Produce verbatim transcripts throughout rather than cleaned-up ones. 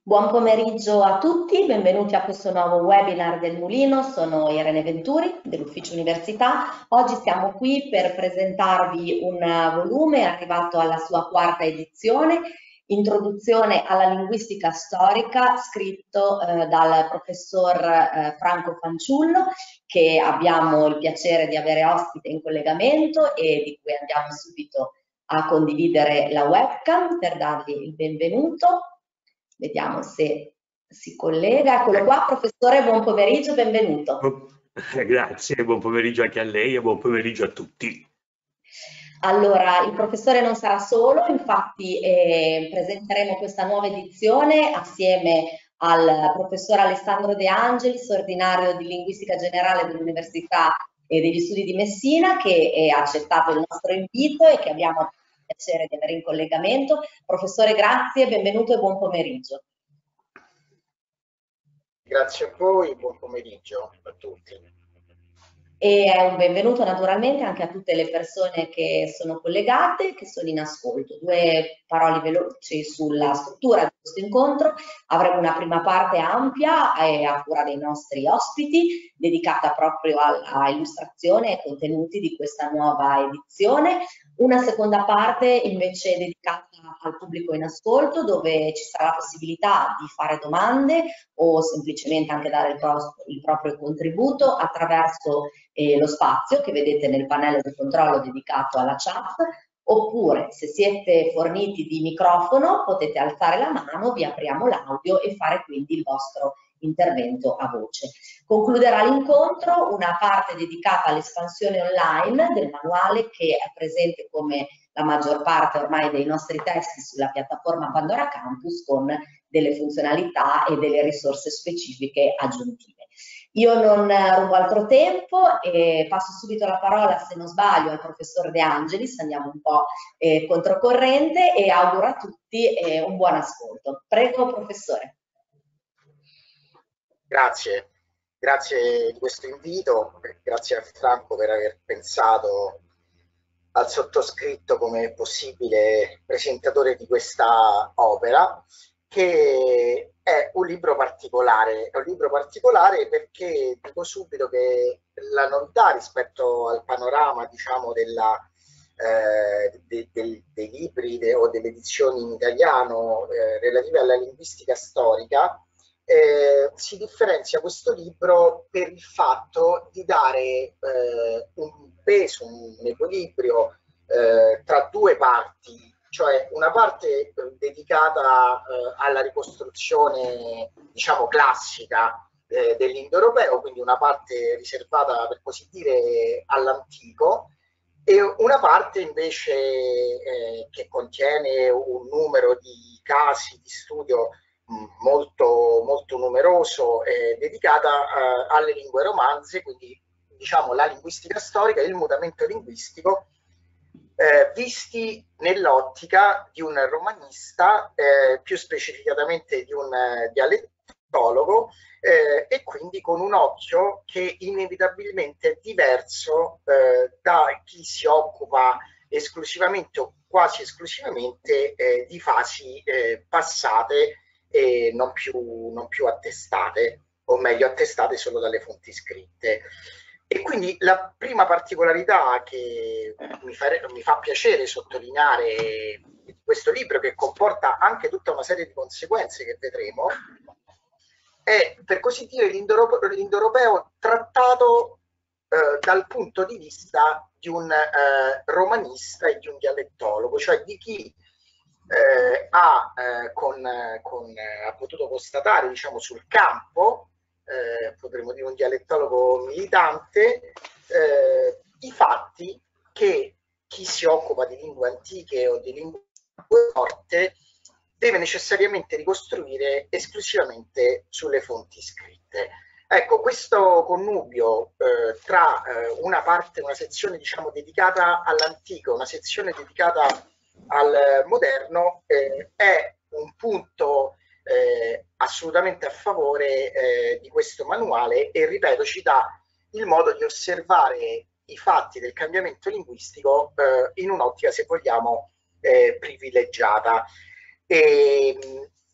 Buon pomeriggio a tutti, benvenuti a questo nuovo webinar del Mulino. Sono Irene Venturi dell'Ufficio Università. Oggi siamo qui per presentarvi un volume arrivato alla sua quarta edizione, Introduzione alla linguistica storica, scritto eh, dal professor eh, Franco Fanciullo, che abbiamo il piacere di avere ospite in collegamento e di cui andiamo subito a condividere la webcam per dargli il benvenuto. Vediamo se si collega. Eccolo qua, professore, buon pomeriggio, benvenuto. Grazie, buon pomeriggio anche a lei e buon pomeriggio a tutti. Allora, il professore non sarà solo, infatti eh, presenteremo questa nuova edizione assieme al professor Alessandro De Angelis, ordinario di Linguistica Generale dell'Università e degli Studi di Messina, che ha accettato il nostro invito e che abbiamo il piacere di avere in collegamento. Professore, grazie, benvenuto e buon pomeriggio. Grazie a voi, buon pomeriggio a tutti. E un benvenuto naturalmente anche a tutte le persone che sono collegate, che sono in ascolto. Due parole veloci sulla struttura di questo incontro. Avremo una prima parte ampia e a cura dei nostri ospiti, dedicata proprio alla illustrazione e contenuti di questa nuova edizione. Una seconda parte invece dedicata al pubblico in ascolto, dove ci sarà la possibilità di fare domande o semplicemente anche dare il, pro il proprio contributo attraverso eh, lo spazio che vedete nel pannello di controllo dedicato alla chat, oppure se siete forniti di microfono potete alzare la mano, vi apriamo l'audio e fare quindi il vostro intervento a voce. Concluderà l'incontro una parte dedicata all'espansione online del manuale, che è presente come la maggior parte ormai dei nostri testi sulla piattaforma Pandora Campus, con delle funzionalità e delle risorse specifiche aggiuntive. Io non rubo altro tempo e passo subito la parola, se non sbaglio, al professor De Angelis, andiamo un po' eh, controcorrente, e auguro a tutti eh, un buon ascolto. Prego, professore. Grazie, grazie di questo invito, grazie a Franco per aver pensato al sottoscritto come possibile presentatore di questa opera, che è un libro particolare. È un libro particolare perché dico subito che la novità rispetto al panorama, diciamo, della, eh, de, de, dei libri de, o delle edizioni in italiano eh, relative alla linguistica storica, Eh, si differenzia questo libro per il fatto di dare eh, un peso, un equilibrio eh, tra due parti, cioè una parte eh, dedicata eh, alla ricostruzione, diciamo, classica eh, dell'indoeuropeo, quindi una parte riservata, per così dire, all'antico, e una parte invece eh, che contiene un numero di casi di studio molto, molto numeroso, eh, dedicata eh, alle lingue romanze, quindi diciamo la linguistica storica e il mutamento linguistico, eh, visti nell'ottica di un romanista, eh, più specificatamente di un eh, dialettologo, eh, e quindi con un occhio che inevitabilmente è diverso eh, da chi si occupa esclusivamente o quasi esclusivamente eh, di fasi eh, passate e non più, non più attestate, o meglio attestate solo dalle fonti scritte. E quindi la prima particolarità che mi, fare, mi fa piacere sottolineare di questo libro, che comporta anche tutta una serie di conseguenze che vedremo, è, per così dire, l'indoeuropeo trattato eh, dal punto di vista di un eh, romanista e di un dialettologo, cioè di chi Eh, ha, eh, con, con, eh, ha potuto constatare, diciamo, sul campo, eh, potremmo dire un dialettologo militante, eh, i fatti che chi si occupa di lingue antiche o di lingue morte deve necessariamente ricostruire esclusivamente sulle fonti scritte. Ecco, questo connubio eh, tra eh, una parte, una sezione, diciamo, dedicata all'antico, una sezione dedicata al moderno, eh, è un punto eh, assolutamente a favore eh, di questo manuale, e ripeto, ci dà il modo di osservare i fatti del cambiamento linguistico eh, in un'ottica, se vogliamo, eh, privilegiata. E,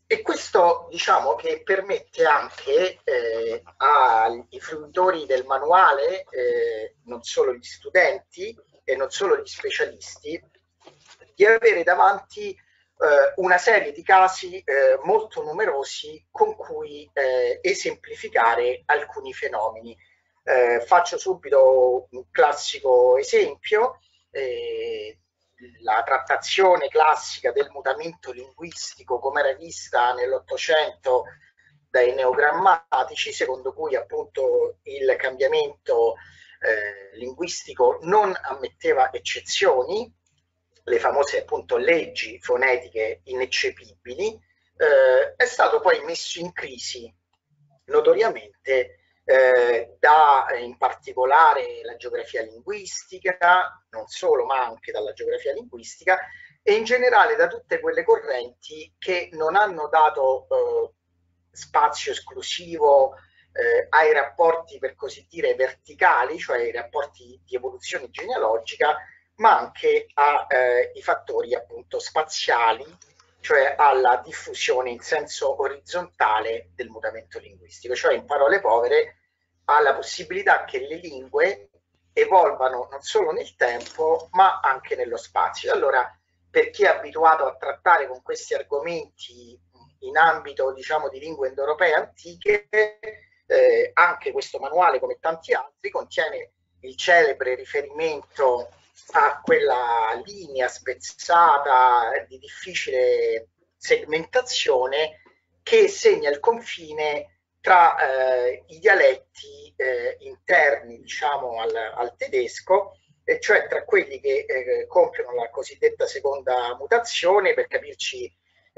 e questo, diciamo, che permette anche eh, ai fruitori del manuale, eh, non solo gli studenti e non solo gli specialisti, di avere davanti eh, una serie di casi eh, molto numerosi con cui eh, esemplificare alcuni fenomeni. Eh, faccio subito un classico esempio. Eh, la trattazione classica del mutamento linguistico come era vista nell'Ottocento dai neogrammatici, secondo cui appunto il cambiamento eh, linguistico non ammetteva eccezioni, le famose appunto leggi fonetiche ineccepibili, eh, è stato poi messo in crisi notoriamente Eh, da in particolare la geografia linguistica, non solo ma anche dalla geografia linguistica e in generale da tutte quelle correnti che non hanno dato eh, spazio esclusivo eh, ai rapporti per così dire verticali, cioè ai rapporti di evoluzione genealogica, ma anche ai eh, fattori appunto spaziali, cioè alla diffusione in senso orizzontale del mutamento linguistico, cioè in parole povere alla possibilità che le lingue evolvano non solo nel tempo ma anche nello spazio. Allora, per chi è abituato a trattare con questi argomenti in ambito, diciamo, di lingue indoeuropee antiche, eh, anche questo manuale, come tanti altri, contiene il celebre riferimento a quella linea spezzata di difficile segmentazione che segna il confine tra eh, i dialetti eh, interni, diciamo, al, al tedesco, e cioè tra quelli che eh, compiono la cosiddetta seconda mutazione, per capirci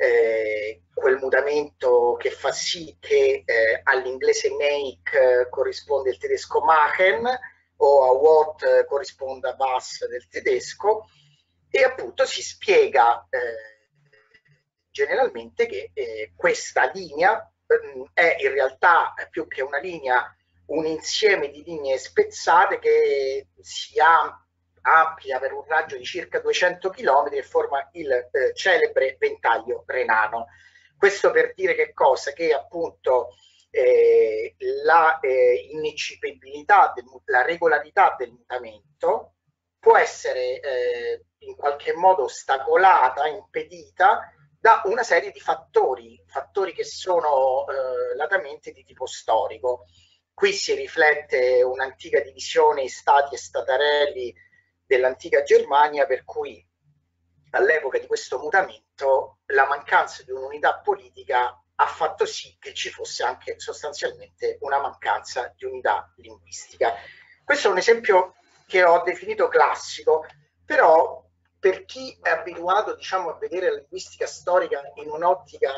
eh, quel mutamento che fa sì che eh, all'inglese make eh, corrisponde il tedesco machen, o a what corrisponda was del tedesco, e appunto si spiega eh, generalmente che eh, questa linea eh, è in realtà più che una linea un insieme di linee spezzate che si amplia per un raggio di circa duecento chilometri e forma il eh, celebre ventaglio renano. Questo per dire che cosa? Che appunto Eh, la eh, ineccipibilità, del, la regolarità del mutamento può essere eh, in qualche modo ostacolata, impedita da una serie di fattori, fattori che sono eh, latamente di tipo storico. Qui si riflette un'antica divisione in stati e statarelli dell'antica Germania, per cui all'epoca di questo mutamento la mancanza di un'unità politica ha fatto sì che ci fosse anche sostanzialmente una mancanza di unità linguistica. Questo è un esempio che ho definito classico, però per chi è abituato, diciamo, a vedere la linguistica storica in un'ottica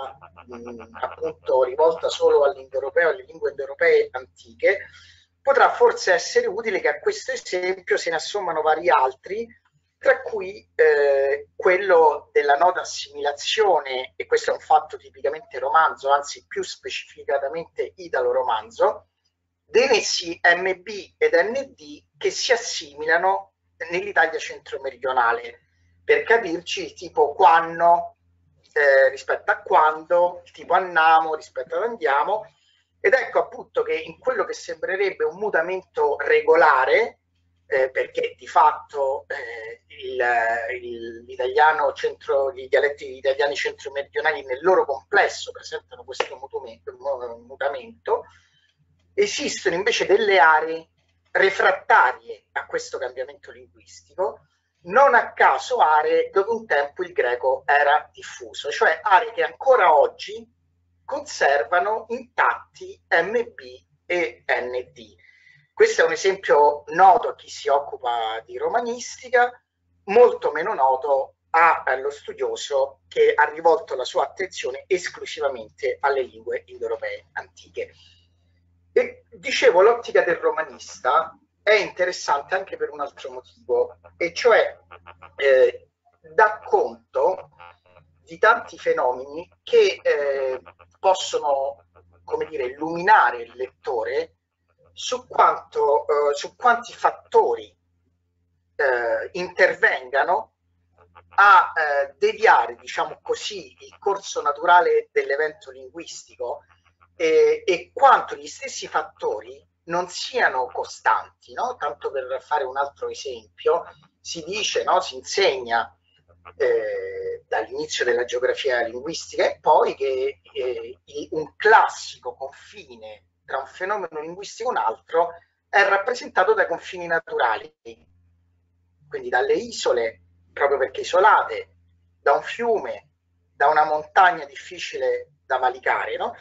appunto rivolta solo all'indoeuropeo, alle lingue indoeuropee antiche, potrà forse essere utile che a questo esempio se ne assommano vari altri, tra cui eh, quello della nota assimilazione, e questo è un fatto tipicamente romanzo, anzi più specificatamente italo-romanzo, dei nessi M B ed N D che si assimilano nell'Italia centro-meridionale. Per capirci, il tipo quanno eh, rispetto a quando, il tipo annamo rispetto ad andiamo, ed ecco appunto che in quello che sembrerebbe un mutamento regolare, Eh, perché di fatto eh, l'italiano centro, gli dialetti italiani centro-meridionali nel loro complesso presentano questo mutamento, mutamento, esistono invece delle aree refrattarie a questo cambiamento linguistico, non a caso aree dove un tempo il greco era diffuso, cioè aree che ancora oggi conservano intatti M B e N D. Questo è un esempio noto a chi si occupa di romanistica, molto meno noto allo studioso che ha rivolto la sua attenzione esclusivamente alle lingue indoeuropee antiche. E dicevo, l'ottica del romanista è interessante anche per un altro motivo, e cioè eh, dà conto di tanti fenomeni che eh, possono, come dire, illuminare il lettore su quanto, eh, su quanti fattori eh, intervengano a eh, deviare, diciamo così, il corso naturale dell'evento linguistico eh, e quanto gli stessi fattori non siano costanti, no? Tanto per fare un altro esempio, si dice, no? Si insegna eh, dall'inizio della geografia linguistica e poi che eh, un classico confine tra un fenomeno linguistico e un altro è rappresentato dai confini naturali, quindi dalle isole, proprio perché isolate, da un fiume, da una montagna difficile da valicare, no?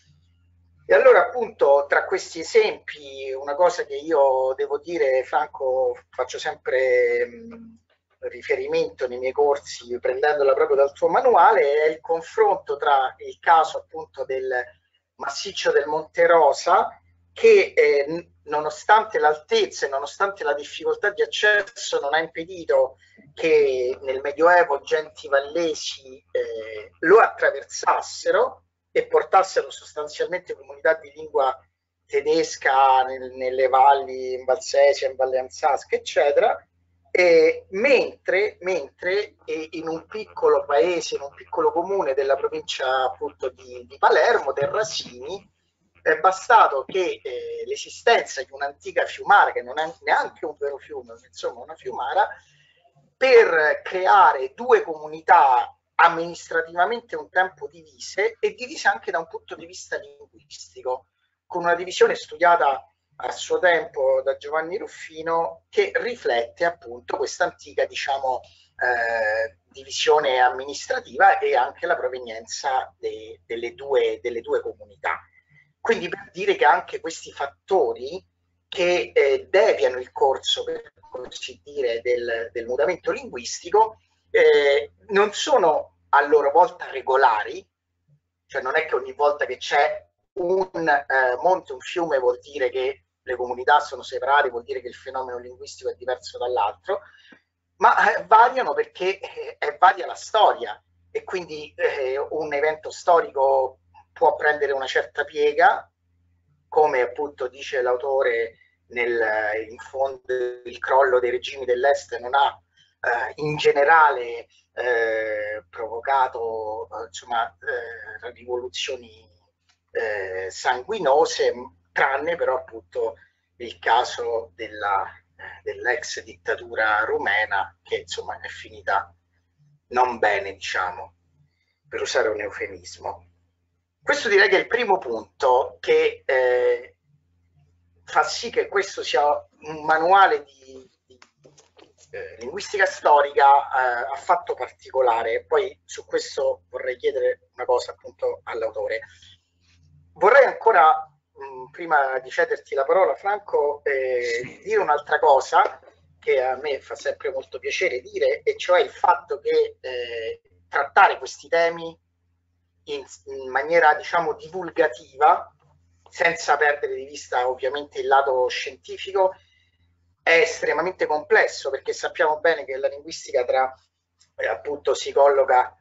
E allora appunto tra questi esempi una cosa che io devo dire, Franco, faccio sempre mh, riferimento nei miei corsi prendendola proprio dal tuo manuale, è il confronto tra il caso appunto del massiccio del Monte Rosa che eh, nonostante l'altezza e nonostante la difficoltà di accesso non ha impedito che nel Medioevo genti vallesi eh, lo attraversassero e portassero sostanzialmente comunità di lingua tedesca nel, nelle valli in Valsesia, in Valle Anzasca, eccetera, e mentre, mentre in un piccolo paese, in un piccolo comune della provincia appunto di, di Palermo, Terrasini, è bastato che eh, l'esistenza di un'antica fiumara, che non è neanche un vero fiume, insomma una fiumara, per creare due comunità amministrativamente un tempo divise e divise anche da un punto di vista linguistico, con una divisione studiata a suo tempo da Giovanni Ruffino che riflette appunto questa antica, diciamo, eh, divisione amministrativa e anche la provenienza de, delle, due, delle due comunità. Quindi per dire che anche questi fattori che eh, deviano il corso, per così dire, del, del mutamento linguistico eh, non sono a loro volta regolari, cioè non è che ogni volta che c'è un eh, monte, un fiume vuol dire che le comunità sono separate, vuol dire che il fenomeno linguistico è diverso dall'altro, ma eh, variano perché eh, è varia la storia e quindi eh, un evento storico può prendere una certa piega, come appunto dice l'autore nel, in fondo il crollo dei regimi dell'Est non ha eh, in generale eh, provocato eh, insomma, eh, rivoluzioni eh, sanguinose, tranne però appunto il caso della, dell'ex dittatura rumena che insomma è finita non bene, diciamo, per usare un eufemismo. Questo direi che è il primo punto che eh, fa sì che questo sia un manuale di, di eh, linguistica storica eh, affatto particolare. Poi su questo vorrei chiedere una cosa appunto all'autore. Vorrei ancora, mh, prima di cederti la parola, Franco, eh, sì. dire un'altra cosa che a me fa sempre molto piacere dire, e cioè il fatto che eh, trattare questi temi in, in maniera, diciamo, divulgativa, senza perdere di vista ovviamente il lato scientifico, è estremamente complesso, perché sappiamo bene che la linguistica tra, eh, appunto si colloca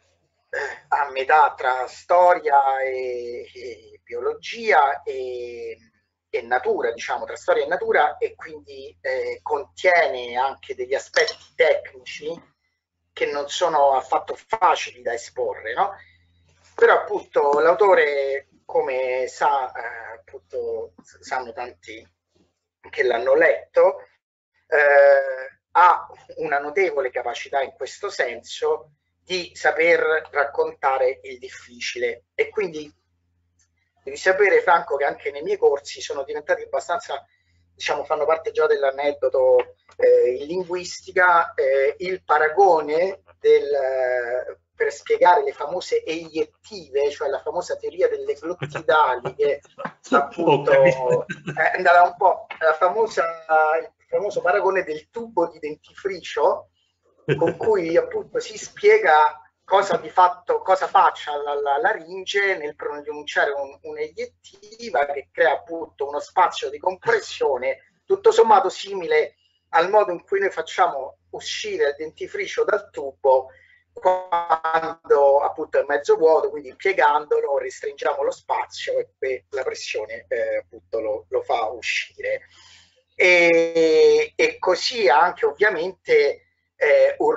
eh, a metà tra storia e, e biologia e, e natura, diciamo, tra storia e natura, e quindi eh, contiene anche degli aspetti tecnici che non sono affatto facili da esporre, no? Però appunto l'autore, come sa, eh, appunto, sanno tanti che l'hanno letto, eh, ha una notevole capacità in questo senso di saper raccontare il difficile, e quindi devi sapere, Franco, che anche nei miei corsi sono diventati abbastanza, diciamo, fanno parte già dell'aneddoto eh, in linguistica, eh, il paragone del... per spiegare le famose eiettive, cioè la famosa teoria delle glottidali, che appunto è andata un po' la famosa, il famoso paragone del tubo di dentifricio, con cui appunto si spiega cosa di fatto, cosa faccia la, la laringe nel pronunciare un, un'eiettiva che crea appunto uno spazio di compressione tutto sommato simile al modo in cui noi facciamo uscire il dentifricio dal tubo quando appunto è mezzo vuoto, quindi piegandolo restringiamo lo spazio e la pressione eh, appunto lo, lo fa uscire. E, e così anche ovviamente eh, un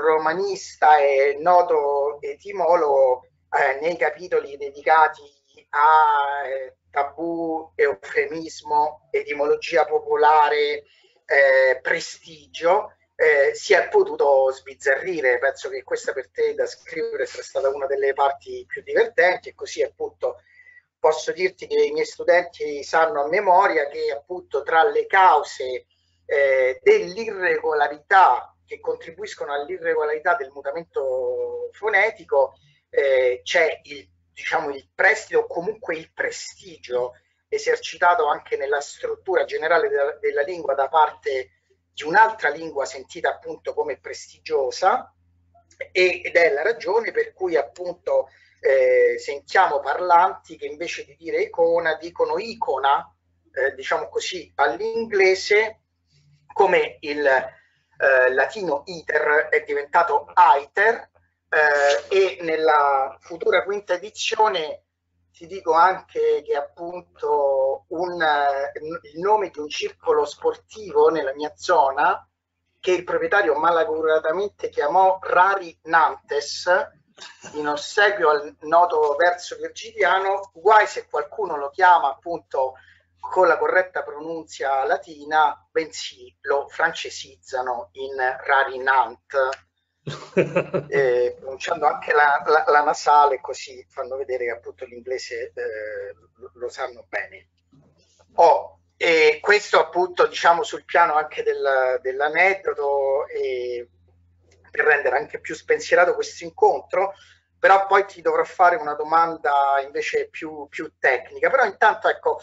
romanista e noto etimologo, eh, nei capitoli dedicati a eh, tabù, eufemismo, etimologia popolare, eh, prestigio, eh, si è potuto sbizzarrire. Penso che questa per te da scrivere sia stata una delle parti più divertenti, e così appunto posso dirti che i miei studenti sanno a memoria che appunto tra le cause eh, dell'irregolarità che contribuiscono all'irregolarità del mutamento fonetico eh, c'è il, diciamo, il prestito o comunque il prestigio esercitato anche nella struttura generale della, della lingua da parte di un'altra lingua sentita appunto come prestigiosa, e, ed è la ragione per cui appunto eh, sentiamo parlanti che invece di dire icona dicono icona, eh, diciamo così all'inglese, come il eh, latino iter è diventato aiter, eh, e nella futura quinta edizione ti dico anche che appunto un, il nome di un circolo sportivo nella mia zona, che il proprietario malaguratamente chiamò Rari Nantes, in ossequio al noto verso virgiliano, guai se qualcuno lo chiama appunto con la corretta pronunzia latina, bensì lo francesizzano in Rari Nantes, eh, pronunciando anche la, la, la nasale, così fanno vedere che appunto l'inglese eh, lo, lo sanno bene. Oh, e questo appunto diciamo sul piano anche del, dell'aneddoto, e per rendere anche più spensierato questo incontro, però poi ti dovrò fare una domanda invece più, più tecnica. Però intanto ecco,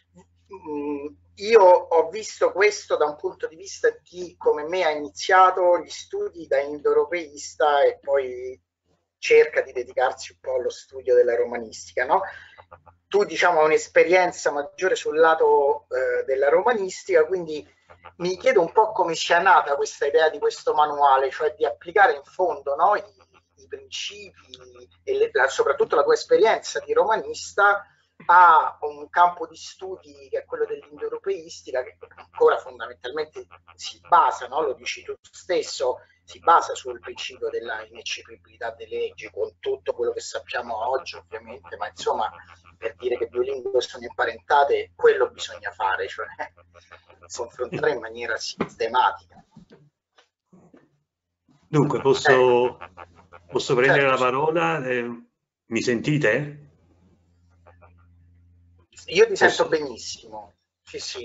io ho visto questo da un punto di vista di come me ha iniziato gli studi da indoeuropeista e poi cerca di dedicarsi un po' allo studio della romanistica, no? Tu diciamo hai un'esperienza maggiore sul lato eh, della romanistica, quindi mi chiedo un po' come sia nata questa idea di questo manuale, cioè di applicare in fondo, no, i, i principi e le, la, soprattutto la tua esperienza di romanista a un campo di studi che è quello dell'indoeuropeistica, che ancora fondamentalmente si basa, no? Lo dici tu stesso, si basa sul principio della ineccepibilità delle leggi, con tutto quello che sappiamo oggi ovviamente, ma insomma, per dire che due lingue sono imparentate, quello bisogna fare, cioè confrontare in maniera sistematica. Dunque, posso, eh, posso prendere certo, la parola? Eh, mi sentite? Io ti Posso? sento benissimo, sì sì.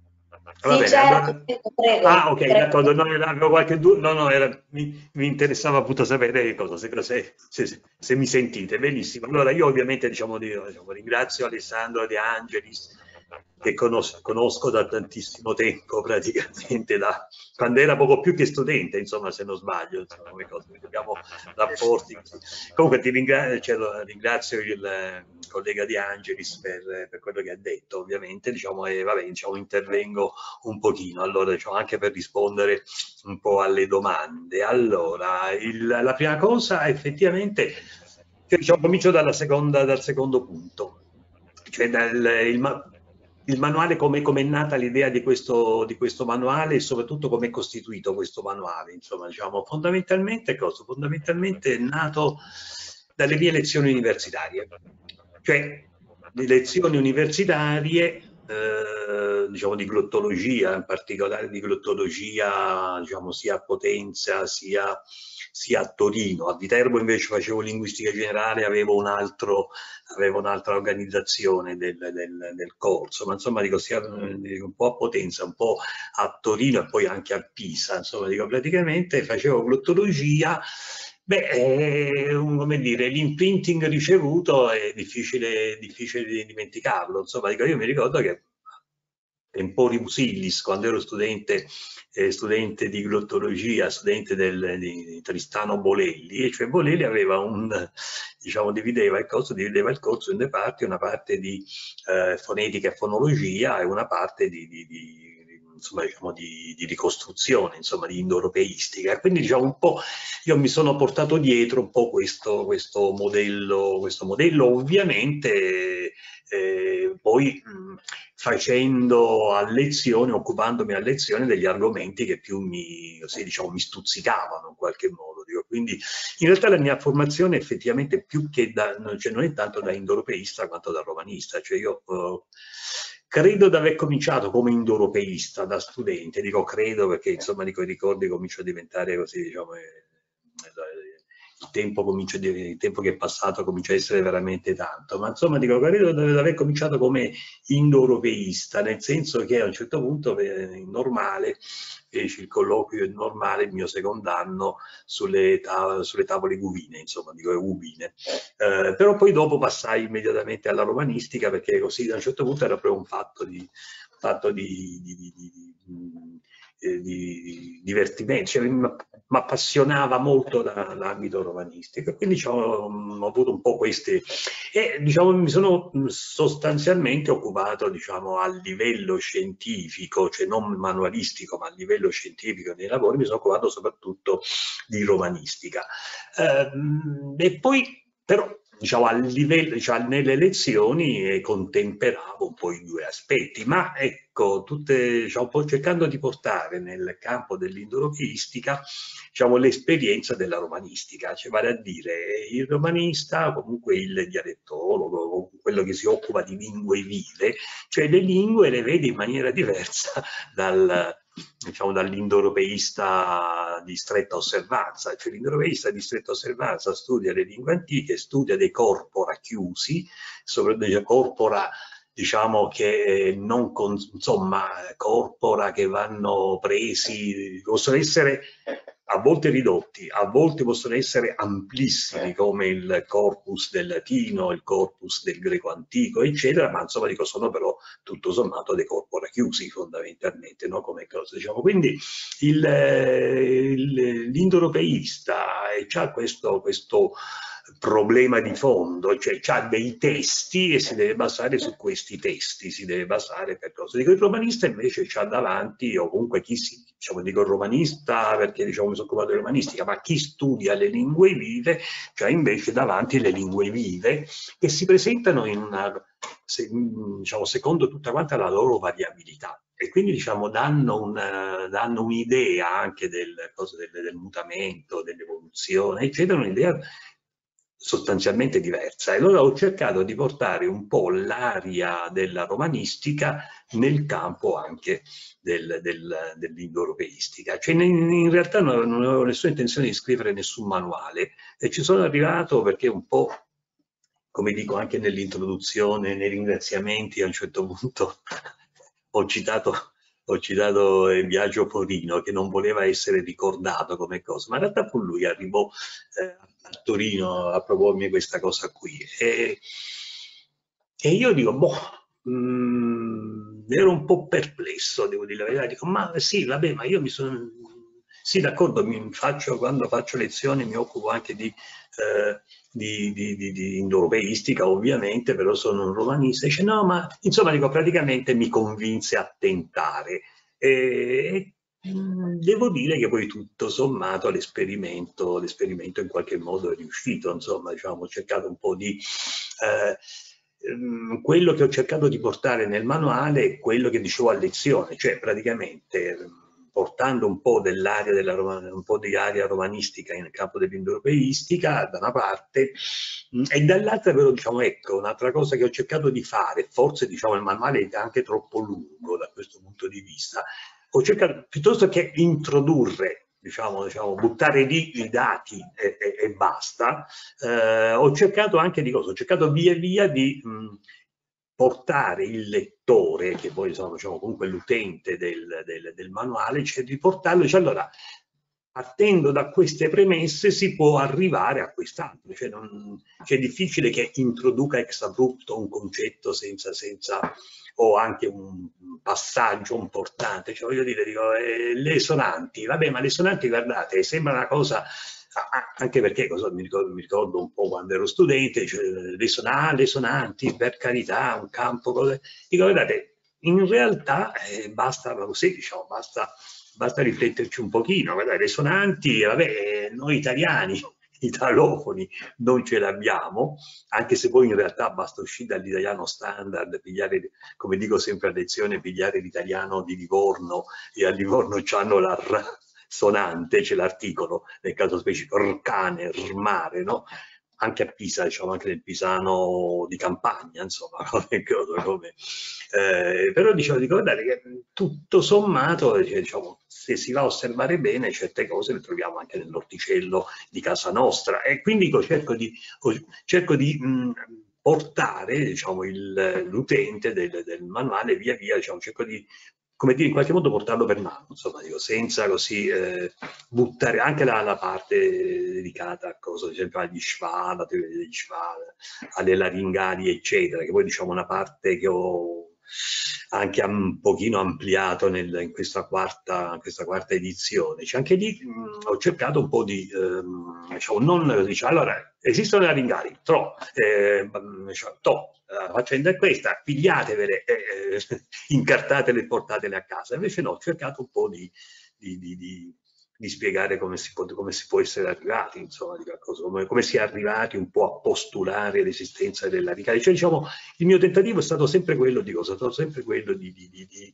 Va sì, bene, certo, allora... prego. Ah, ok, d'accordo, Prego. no, avevo qualche dubbio, no, no, era, mi, mi interessava appunto sapere che cosa, se, se, se, se mi sentite, benissimo. Allora io ovviamente diciamo, diciamo ringrazio Alessandro De Angelis, che conosco, conosco da tantissimo tempo, praticamente da quando era poco più che studente, insomma, se non sbaglio, insomma, come cose, abbiamo rapporti così. Comunque ti ringrazio, cioè, ringrazio il collega De Angelis per, per quello che ha detto, ovviamente, diciamo, e vabbè, diciamo, intervengo un pochino, allora, diciamo, anche per rispondere un po' alle domande. Allora, il, la prima cosa, effettivamente, cioè, diciamo, comincio dalla seconda, dal secondo punto, cioè dal, il, il manuale, come è nata l'idea di questo, di questo manuale e soprattutto come è costituito questo manuale. Insomma, diciamo, fondamentalmente, cosa? Fondamentalmente è nato dalle mie lezioni universitarie, cioè le lezioni universitarie, eh, diciamo di glottologia, in particolare di glottologia, diciamo, sia a Potenza sia, sia a Torino. A Viterbo invece facevo linguistica generale, avevo un altro avevo un'altra organizzazione del, del, del corso, ma insomma dico sia un po' a Potenza, un po' a Torino e poi anche a Pisa, insomma dico praticamente facevo glottologia. Beh, eh, come dire, l'imprinting ricevuto è difficile, difficile di dimenticarlo, insomma dico, io mi ricordo che temporibus illis, quando ero studente, eh, studente di glottologia, studente del, di, di Tristano Bolelli, e cioè Bolelli aveva un, diciamo, divideva il corso, divideva il corso in due parti, una parte di eh, fonetica e fonologia e una parte di, di, di insomma, diciamo, di, di ricostruzione, insomma, di indoeuropeistica. Quindi, diciamo, un po' io mi sono portato dietro un po' questo, questo modello, questo modello ovviamente eh, poi mh, facendo a lezione, occupandomi a lezione degli argomenti che più mi, sì, diciamo, mi stuzzicavano in qualche modo. Dico. Quindi in realtà la mia formazione effettivamente più che da, cioè non è tanto da indoeuropeista quanto da romanista, cioè io uh, credo di aver cominciato come indoeuropeista da studente, dico credo perché insomma dico, i ricordi cominciano a diventare così, diciamo, eh, il tempo, comincia, il tempo che è passato comincia a essere veramente tanto, ma insomma dico credo di aver cominciato come indoeuropeista, nel senso che a un certo punto eh, normale feci il colloquio normale il mio secondo anno sulle, ta sulle tavole guvine, insomma dico guvine, eh, però poi dopo passai immediatamente alla romanistica perché così a un certo punto era proprio un fatto di, fatto di, di, di, di, di Eh, di divertimento, cioè, mi appassionava molto l'ambito romanistico, quindi diciamo, ho avuto un po' queste e diciamo, mi sono sostanzialmente occupato diciamo, a livello scientifico, cioè non manualistico, ma a livello scientifico nei lavori, mi sono occupato soprattutto di romanistica. Eh, e poi però diciamo, a livello, diciamo, nelle lezioni eh, contemperavo un po' i due aspetti, ma ecco, tutte, diciamo, un po' cercando di portare nel campo dell'indoeuropeistica diciamo, l'esperienza della romanistica, cioè vale a dire il romanista, comunque il dialettologo, quello che si occupa di lingue vive, cioè le lingue le vede in maniera diversa dal diciamo dall'indoeuropeista di stretta osservanza, cioè l'indoeuropeista di stretta osservanza studia le lingue antiche, studia dei corpora chiusi, soprattutto corpora diciamo che non con, insomma corpora che vanno presi, possono essere a volte ridotti, a volte possono essere amplissimi come il corpus del latino, il corpus del greco antico, eccetera, ma insomma dico sono però tutto sommato dei corpora chiusi fondamentalmente, no? Come cosa, diciamo. Quindi l'indoeuropeista ha questo, questo problema di fondo, cioè ha dei testi e si deve basare su questi testi, si deve basare per cosa. Dico il romanista invece c'ha davanti, o comunque chi si, diciamo dico il romanista perché diciamo mi sono occupato di romanistica, ma chi studia le lingue vive c'ha invece davanti le lingue vive che si presentano in una, se, diciamo, secondo tutta quanta la loro variabilità. E quindi diciamo danno un'idea un anche del, del, del mutamento, dell'evoluzione, eccetera, un'idea sostanzialmente diversa. E allora ho cercato di portare un po' l'aria della romanistica nel campo anche del, del, dell'indoeuropeistica. Cioè in, in realtà non, non avevo nessuna intenzione di scrivere nessun manuale e ci sono arrivato perché un po', come dico anche nell'introduzione, nei ringraziamenti, a un certo punto ho citato, ho citato Biagio Porino che non voleva essere ricordato come cosa, ma in realtà fu lui, arrivò eh, a Torino a propormi questa cosa qui e, e io dico, boh, mh, ero un po' perplesso, devo dire la verità, dico, ma sì, vabbè, ma io mi sono, sì d'accordo, mi faccio, quando faccio lezioni mi occupo anche di... Eh, Di, di, di, di indoeuropeistica ovviamente, però sono un romanista, dice no, ma insomma dico praticamente mi convinse a tentare e, e devo dire che poi tutto sommato l'esperimento l'esperimento in qualche modo è riuscito, insomma diciamo ho cercato un po' di eh, quello che ho cercato di portare nel manuale è quello che dicevo a lezione, cioè praticamente portando un po' dell'area della un po' di area romanistica nel campo dell'indoeuropeistica da una parte e dall'altra però diciamo ecco un'altra cosa che ho cercato di fare, forse diciamo il manuale è anche troppo lungo da questo punto di vista, ho cercato piuttosto che introdurre diciamo, diciamo buttare lì i dati e, e, e basta, eh, ho cercato anche di cosa, ho cercato via via di mh, portare il lettore, che poi sono diciamo, comunque l'utente del, del, del manuale, cioè di portarlo, cioè allora, partendo da queste premesse si può arrivare a quest'altro, cioè, cioè è difficile che introduca ex abrupto un concetto senza, senza o anche un passaggio importante, cioè voglio dire, dico, eh, le sonanti, vabbè, ma le sonanti, guardate, sembra una cosa... anche perché cosa, mi, ricordo, mi ricordo un po' quando ero studente, cioè, le, sonanti, le sonanti, per carità, un campo, cose. Dico, guardate, in realtà eh, basta così, diciamo, basta, basta rifletterci un pochino, guardate, le sonanti, vabbè, noi italiani italofoni non ce l'abbiamo, anche se poi in realtà basta uscire dall'italiano standard, pigliare, come dico sempre a lezione, pigliare l'italiano di Livorno, e a Livorno c'hanno la R sonante, c'è l'articolo, nel caso specifico, rcane, rmare, no? Anche a Pisa, diciamo, anche nel pisano di campagna, insomma, come, come, eh, però diciamo, ricordate che tutto sommato, diciamo, se si va a osservare bene, certe cose le troviamo anche nell'orticello di casa nostra, e quindi dico, cerco di, cerco di mh, portare, diciamo, l'utente del, del manuale via via, diciamo, cerco di, come dire, in qualche modo portarlo per mano, insomma, dico, senza così eh, buttare anche la, la parte dedicata a cosa, ad esempio agli schwa, alla teoria degli schwa, alle laringali, eccetera, che poi diciamo una parte che ho anche un pochino ampliato nel, in questa quarta, questa quarta edizione. Cioè, anche lì mh, ho cercato un po' di, ehm, diciamo, non, diciamo, allora, esistono le laringali, tro, eh, diciamo, to, la faccenda è questa, pigliatevele, eh, incartatele e portatele a casa. Invece no, ho cercato un po' di, di, di, di, di spiegare come si, può, come si può essere arrivati, insomma, di qualcosa, come, come si è arrivati un po' a postulare l'esistenza della radicale. Cioè, diciamo, il mio tentativo è stato sempre quello di cosa? È stato sempre quello di, di, di, di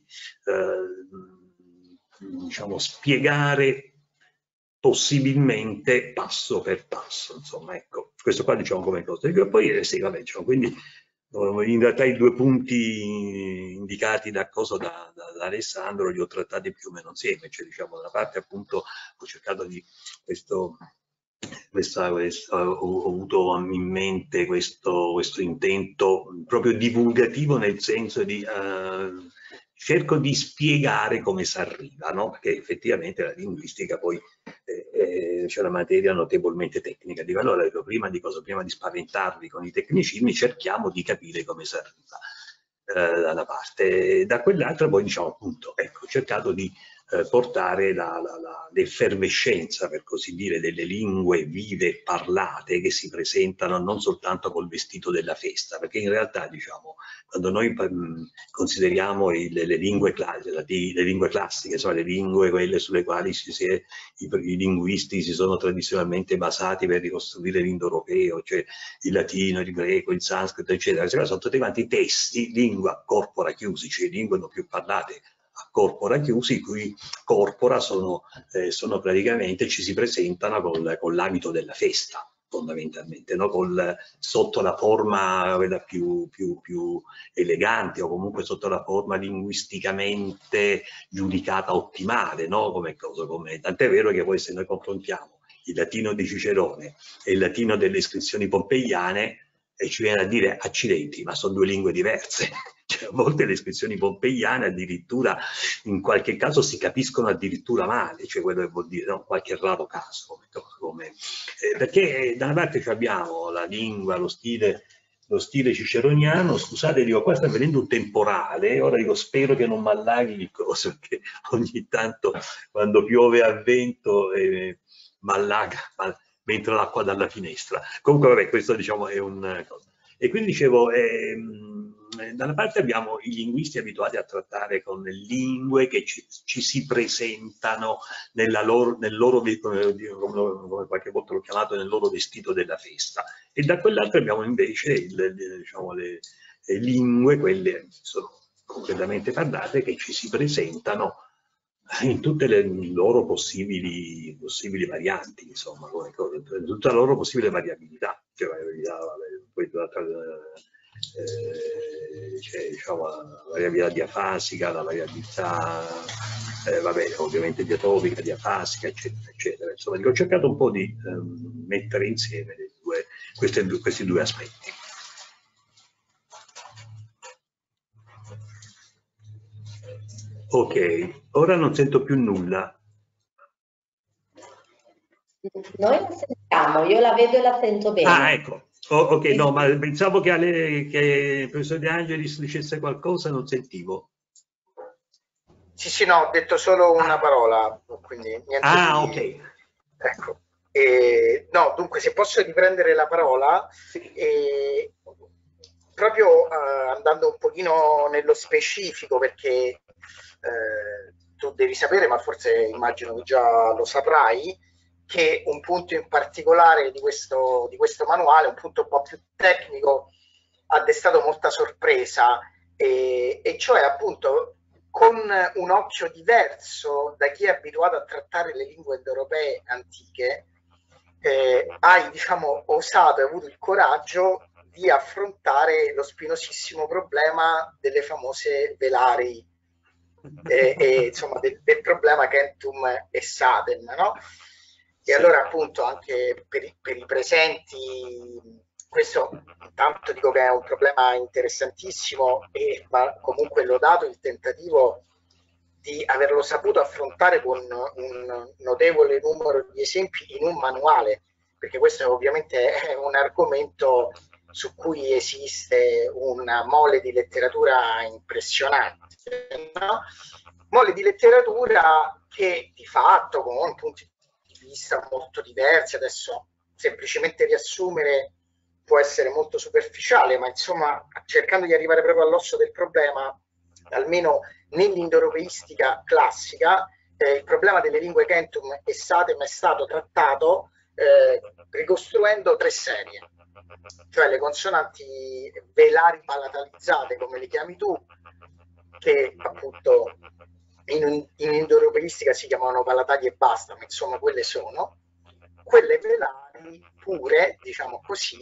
eh, diciamo, spiegare possibilmente passo per passo, insomma, ecco, questo qua diciamo come cosa. E poi eh, sì, vabbè, diciamo, quindi in realtà i due punti indicati da, cosa, da, da, da Alessandro li ho trattati più o meno insieme, cioè diciamo da una parte appunto ho cercato di questo, questa, questa, ho, ho avuto in mente questo, questo intento proprio divulgativo, nel senso di uh, cerco di spiegare come si arriva, no? Perché effettivamente la linguistica poi eh, c'è una materia notevolmente tecnica. Dico, allora, dico, prima di cosa, prima di spaventarvi con i tecnicismi, cerchiamo di capire come si arriva eh, da una parte. Da quell'altra poi diciamo appunto, ecco, ho cercato di eh, portare l'effervescenza, per così dire, delle lingue vive parlate che si presentano non soltanto col vestito della festa, perché in realtà diciamo quando noi mh, consideriamo il, le, lingue le, le lingue classiche, insomma, le lingue quelle sulle quali si si è, i, i linguisti si sono tradizionalmente basati per ricostruire l'indoeuropeo, cioè il latino, il greco, il sanscrito, eccetera, sono tutti quanti testi, lingua corpora chiusi, cioè lingue non più parlate a corpora chiusi, i cui corpora sono, eh, sono praticamente, ci si presentano con, con l'abito della festa, fondamentalmente, no? Col, sotto la forma quella più, più, più elegante, o comunque sotto la forma linguisticamente giudicata ottimale, no? Come cosa, come, tant'è vero che poi se noi confrontiamo il latino di Cicerone e il latino delle iscrizioni pompeiane, e ci viene a dire accidenti, ma sono due lingue diverse. Cioè, a volte le iscrizioni pompeiane addirittura in qualche caso si capiscono addirittura male, cioè quello che vuol dire, no? Qualche raro caso, come, come, eh, perché da una parte abbiamo la lingua, lo stile, lo stile ciceroniano. Scusate, dico, qua sta venendo un temporale, ora dico spero che non mi allaghi il coso, perché ogni tanto quando piove a vento eh, mi allaga, mentre l'acqua dalla finestra. Comunque vabbè, questo diciamo è un... E quindi dicevo, ehm, da una parte abbiamo i linguisti abituati a trattare con lingue che ci, ci si presentano nella loro, nel loro, come, come qualche volta l'ho chiamato, nel loro vestito della festa, e da quell'altro abbiamo invece il, diciamo, le, le lingue, quelle che sono completamente parlate, che ci si presentano in tutte le loro possibili, possibili varianti, insomma, come, in tutta la loro possibile variabilità, cioè variabilità, poi eh, cioè, diciamo, la variabilità diafasica, la variabilità, eh, vabbè, ovviamente diatopica, diafasica, eccetera, eccetera. Insomma, ho cercato un po' di eh, mettere insieme le due, queste, questi due aspetti. Ok, ora non sento più nulla. Noi la sentiamo, io la vedo e la sento bene. Ah, ecco. Oh, ok, no, ma pensavo che, alle, che il professor De Angelis dicesse qualcosa, non sentivo. Sì, sì, no, ho detto solo una ah. parola, quindi niente Ah, di... ok. Ecco. E, no, dunque, se posso riprendere la parola, sì. e, proprio uh, andando un pochino nello specifico, perché uh, tu devi sapere, ma forse immagino che già lo saprai, che un punto in particolare di questo, di questo manuale, un punto un po' più tecnico, ha destato molta sorpresa, e, e cioè appunto con un occhio diverso da chi è abituato a trattare le lingue indoeuropee antiche, eh, hai diciamo osato e avuto il coraggio di affrontare lo spinosissimo problema delle famose velari, eh, e insomma del, del problema Kentum e Satem, no? E sì. Allora appunto anche per i, per i presenti, questo intanto dico che è un problema interessantissimo, e va comunque lodato il tentativo di averlo saputo affrontare con un notevole numero di esempi in un manuale, perché questo ovviamente è un argomento su cui esiste una mole di letteratura impressionante, no? Mole di letteratura che di fatto con punti di vista molto diversi, adesso semplicemente riassumere può essere molto superficiale, ma insomma cercando di arrivare proprio all'osso del problema, almeno nell'indoeuropeistica classica, eh, il problema delle lingue Kentum e Satem è stato trattato eh, ricostruendo tre serie, cioè le consonanti velari palatalizzate, come le chiami tu, che appunto in, in indoeuropeistica si chiamano palatali e basta, ma insomma quelle sono, quelle velari pure, diciamo così,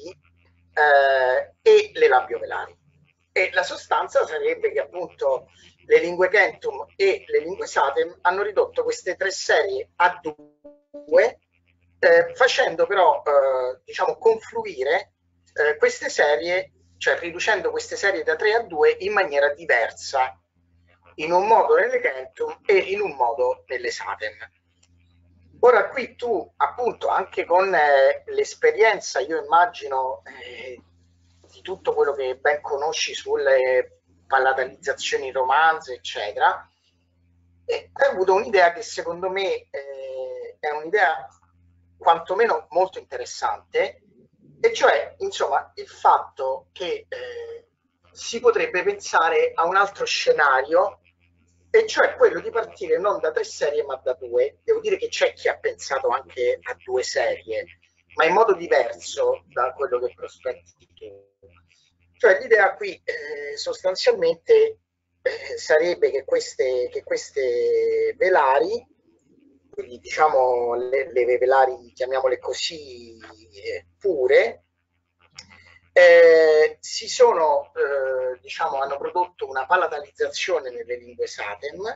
eh, e le labiovelari. E la sostanza sarebbe che appunto le lingue Kentum e le lingue Satem hanno ridotto queste tre serie a due, eh, facendo però eh, diciamo confluire eh, queste serie, cioè riducendo queste serie da tre a due in maniera diversa, in un modo nelle Kentum e in un modo nelle Satem. Ora qui tu appunto anche con eh, l'esperienza, io immagino, eh, di tutto quello che ben conosci sulle palatalizzazioni romanze eccetera, e hai avuto un'idea che secondo me eh, è un'idea quantomeno molto interessante, e cioè insomma il fatto che eh, si potrebbe pensare a un altro scenario, e cioè quello di partire non da tre serie ma da due. Devo dire che c'è chi ha pensato anche a due serie, ma in modo diverso da quello che prospetti tu. Cioè l'idea qui eh, sostanzialmente eh, sarebbe che queste, che queste velari, quindi diciamo le, le velari, chiamiamole così, eh, pure, Eh, si sono, eh, diciamo, hanno prodotto una palatalizzazione nelle lingue Satem,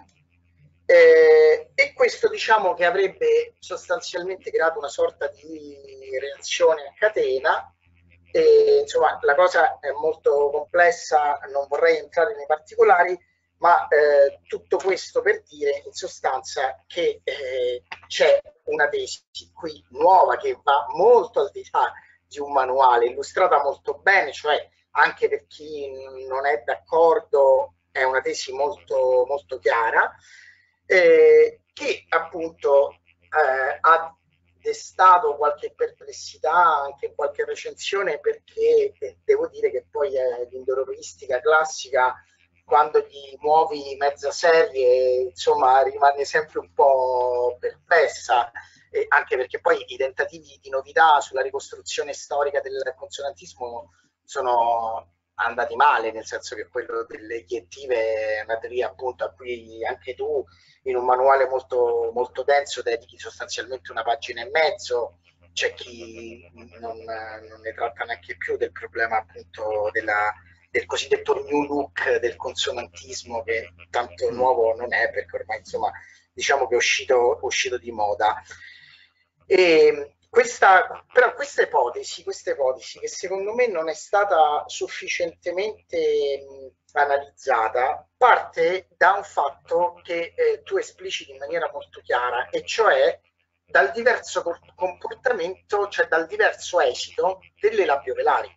eh, e questo diciamo che avrebbe sostanzialmente creato una sorta di reazione a catena. E, insomma, la cosa è molto complessa, non vorrei entrare nei particolari, ma eh, tutto questo per dire in sostanza che eh, c'è una tesi qui nuova che va molto al di là di un manuale, illustrata molto bene, cioè anche per chi non è d'accordo è una tesi molto, molto chiara, eh, che appunto eh, ha destato qualche perplessità anche in qualche recensione, perché eh, devo dire che poi eh, l'indoeuropeistica classica, quando gli muovi mezza serie, insomma rimane sempre un po' perplessa, eh, anche perché poi i tentativi di novità sulla ricostruzione storica del consonantismo sono andati male, nel senso che quello delle ghiettive è una teoria appunto a cui anche tu in un manuale molto, molto denso dedichi sostanzialmente una pagina e mezzo. C'è chi non, non ne tratta neanche più del problema appunto della, del cosiddetto new look del consonantismo, che tanto nuovo non è, perché ormai insomma diciamo che è uscito, uscito di moda. E questa, però questa ipotesi, questa ipotesi che secondo me non è stata sufficientemente mh, analizzata, parte da un fatto che eh, tu espliciti in maniera molto chiara, e cioè dal diverso comportamento, cioè dal diverso esito delle labiovelari.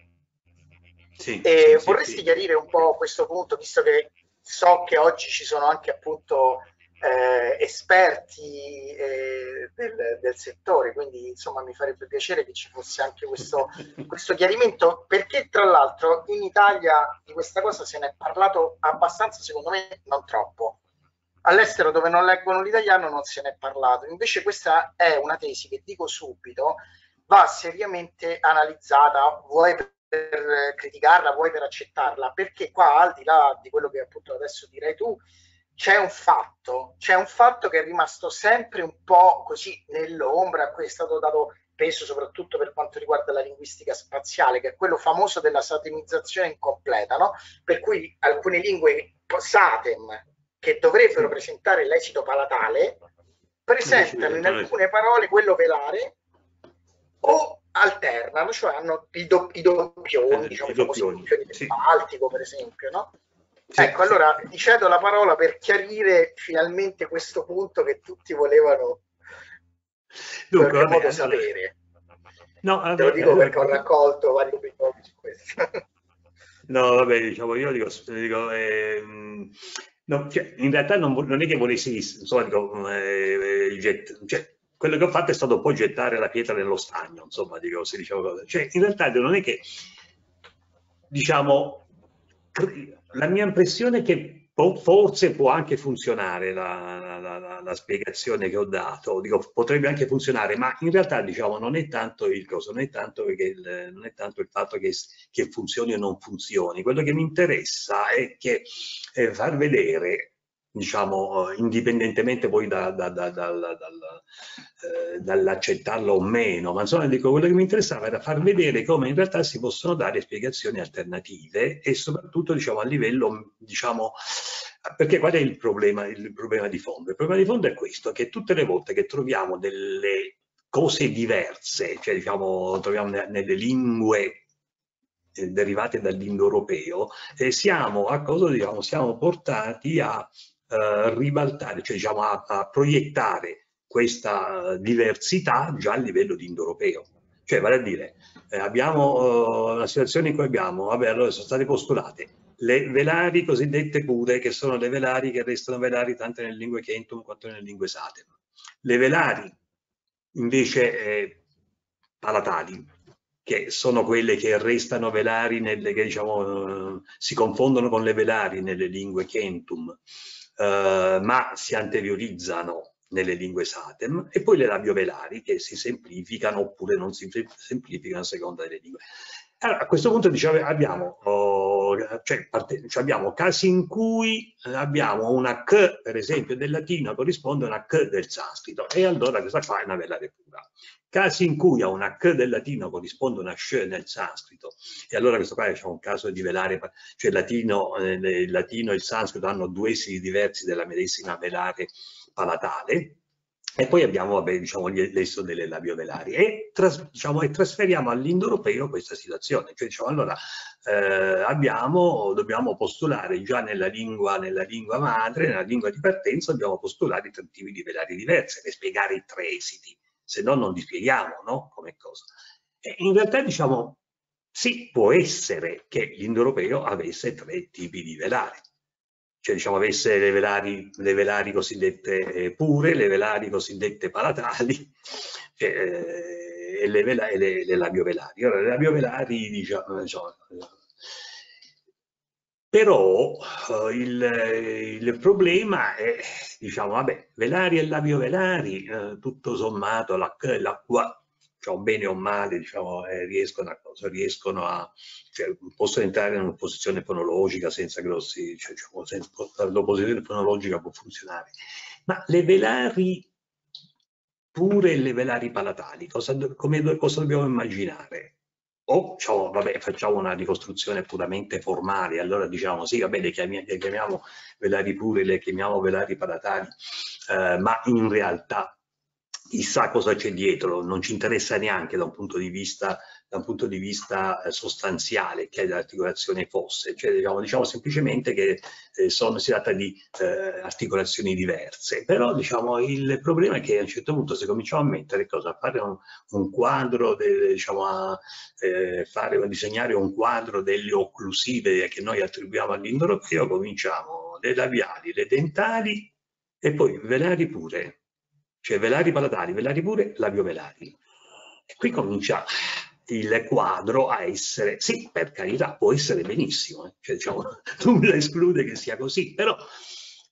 Sì, e sì, vorresti sì, chiarire un po' questo punto, visto che so che oggi ci sono anche appunto eh, esperti eh, del, del settore, quindi insomma mi farebbe piacere che ci fosse anche questo, questo chiarimento, perché tra l'altro in Italia di questa cosa se ne è parlato abbastanza, secondo me non troppo. all'estero dove non leggono l'italiano non se n'è parlato. Invece questa è una tesi che, dico subito, va seriamente analizzata, vuoi per criticarla, vuoi per accettarla, perché qua, al di là di quello che appunto adesso direi tu, c'è un fatto, c'è un fatto che è rimasto sempre un po' così nell'ombra, a cui è stato dato peso soprattutto per quanto riguarda la linguistica spaziale, che è quello famoso della satemizzazione incompleta, no? Per cui alcune lingue satem, che dovrebbero presentare l'esito palatale, presentano in alcune parole quello velare o alternano, cioè hanno i, do, i doppioni, diciamo, i doppioni del sì. Baltico, per esempio, no? Sì, ecco, sì. Allora ti cedo la parola per chiarire finalmente questo punto che tutti volevano in qualche modo allora, sapere. No, vabbè, te lo dico allora, perché ho raccolto vari opinioni su questo. No, vabbè, diciamo, io dico, dico ehm, no, cioè, in realtà non, non è che volessi, insomma, dico, eh, get, cioè, quello che ho fatto è stato un po' gettare la pietra nello stagno, insomma, dico, si diceva, cioè, in realtà non è che, diciamo, la mia impressione è che forse può anche funzionare la, la, la, la spiegazione che ho dato, dico, potrebbe anche funzionare, ma in realtà, diciamo, non è tanto il coso, non è tanto, il, non è tanto il fatto che, che funzioni o non funzioni. Quello che mi interessa è che eh, far vedere, diciamo, indipendentemente poi da, da, da, da, da, eh, dall'accettarlo o meno, ma insomma, dico, quello che mi interessava era far vedere come in realtà si possono dare spiegazioni alternative e soprattutto, diciamo, a livello, diciamo, perché qual è il problema, il problema di fondo? Il problema di fondo è questo, che tutte le volte che troviamo delle cose diverse, cioè diciamo troviamo nelle lingue derivate dall'indoeuropeo, eh, siamo a cosa diciamo, siamo portati a eh, ribaltare, cioè diciamo a, a proiettare questa diversità già a livello di indoeuropeo. Cioè, vale a dire, eh, abbiamo uh, la situazione in cui abbiamo, vabbè, allora sono state postulate le velari cosiddette pure, che sono le velari che restano velari tanto nelle lingue Kentum quanto nelle lingue Satem. Le velari invece eh, palatali, che sono quelle che restano velari, nelle, che diciamo eh, si confondono con le velari nelle lingue Kentum, eh, ma si anteriorizzano nelle lingue Satem, e poi le labiovelari che si semplificano oppure non si semplificano a seconda delle lingue. Allora, a questo punto diciamo, abbiamo, oh, cioè, parte, cioè abbiamo casi in cui abbiamo una K, per esempio, del latino corrisponde a una K del sanscrito, e allora questa qua è una velare pura. Casi in cui a una K del latino corrisponde una Sh nel sanscrito, e allora questo qua è diciamo, un caso di velare, cioè il latino, eh, il latino e il sanscrito hanno due esiti diversi della medesima velare palatale. E poi abbiamo vabbè, diciamo, l'esito delle labiovelari e, tras, diciamo, e trasferiamo all'indoeuropeo questa situazione. Cioè, diciamo, allora, eh, abbiamo, dobbiamo postulare già nella lingua, nella lingua madre, nella lingua di partenza, dobbiamo postulare i tre tipi di velari diversi per spiegare i tre esiti, se no non li spieghiamo, no? Come cosa. E in realtà, diciamo, sì, può essere che l'indoeuropeo avesse tre tipi di velari. Cioè diciamo avesse le velari, le velari cosiddette eh, pure, le velari cosiddette palatali cioè, eh, e le, vela, e le, le labiovelari. Ora le labiovelari diciamo, diciamo però eh, il, il problema è, diciamo, vabbè, velari e labiovelari, eh, tutto sommato la, la qua, cioè, bene o male, diciamo, eh, riescono, a, riescono a, cioè, possono entrare in una posizione fonologica senza grossi, cioè, diciamo, l'opposizione fonologica può funzionare. Ma le velari pure e le velari palatali, cosa, come, cosa dobbiamo immaginare? O diciamo, vabbè, facciamo una ricostruzione puramente formale, allora diciamo sì, vabbè, le chiamiamo, le chiamiamo velari pure, le chiamiamo velari palatali, eh, ma in realtà chissà cosa c'è dietro, non ci interessa neanche da un punto di vista, da un punto di vista eh, sostanziale che l'articolazione fosse, cioè diciamo, diciamo semplicemente che eh, sono, si tratta di eh, articolazioni diverse, però diciamo il problema è che a un certo punto se cominciamo a mettere cosa, a fare un, un quadro, de, diciamo a eh, fare, a disegnare un quadro delle occlusive che noi attribuiamo all'indoeuropeo, cominciamo le labiali, le dentali e poi velari pure. Cioè velari palatali, velari pure, labiovelari. E qui comincia il quadro a essere, sì, per carità, può essere benissimo, eh? Cioè, diciamo, nulla esclude che sia così, però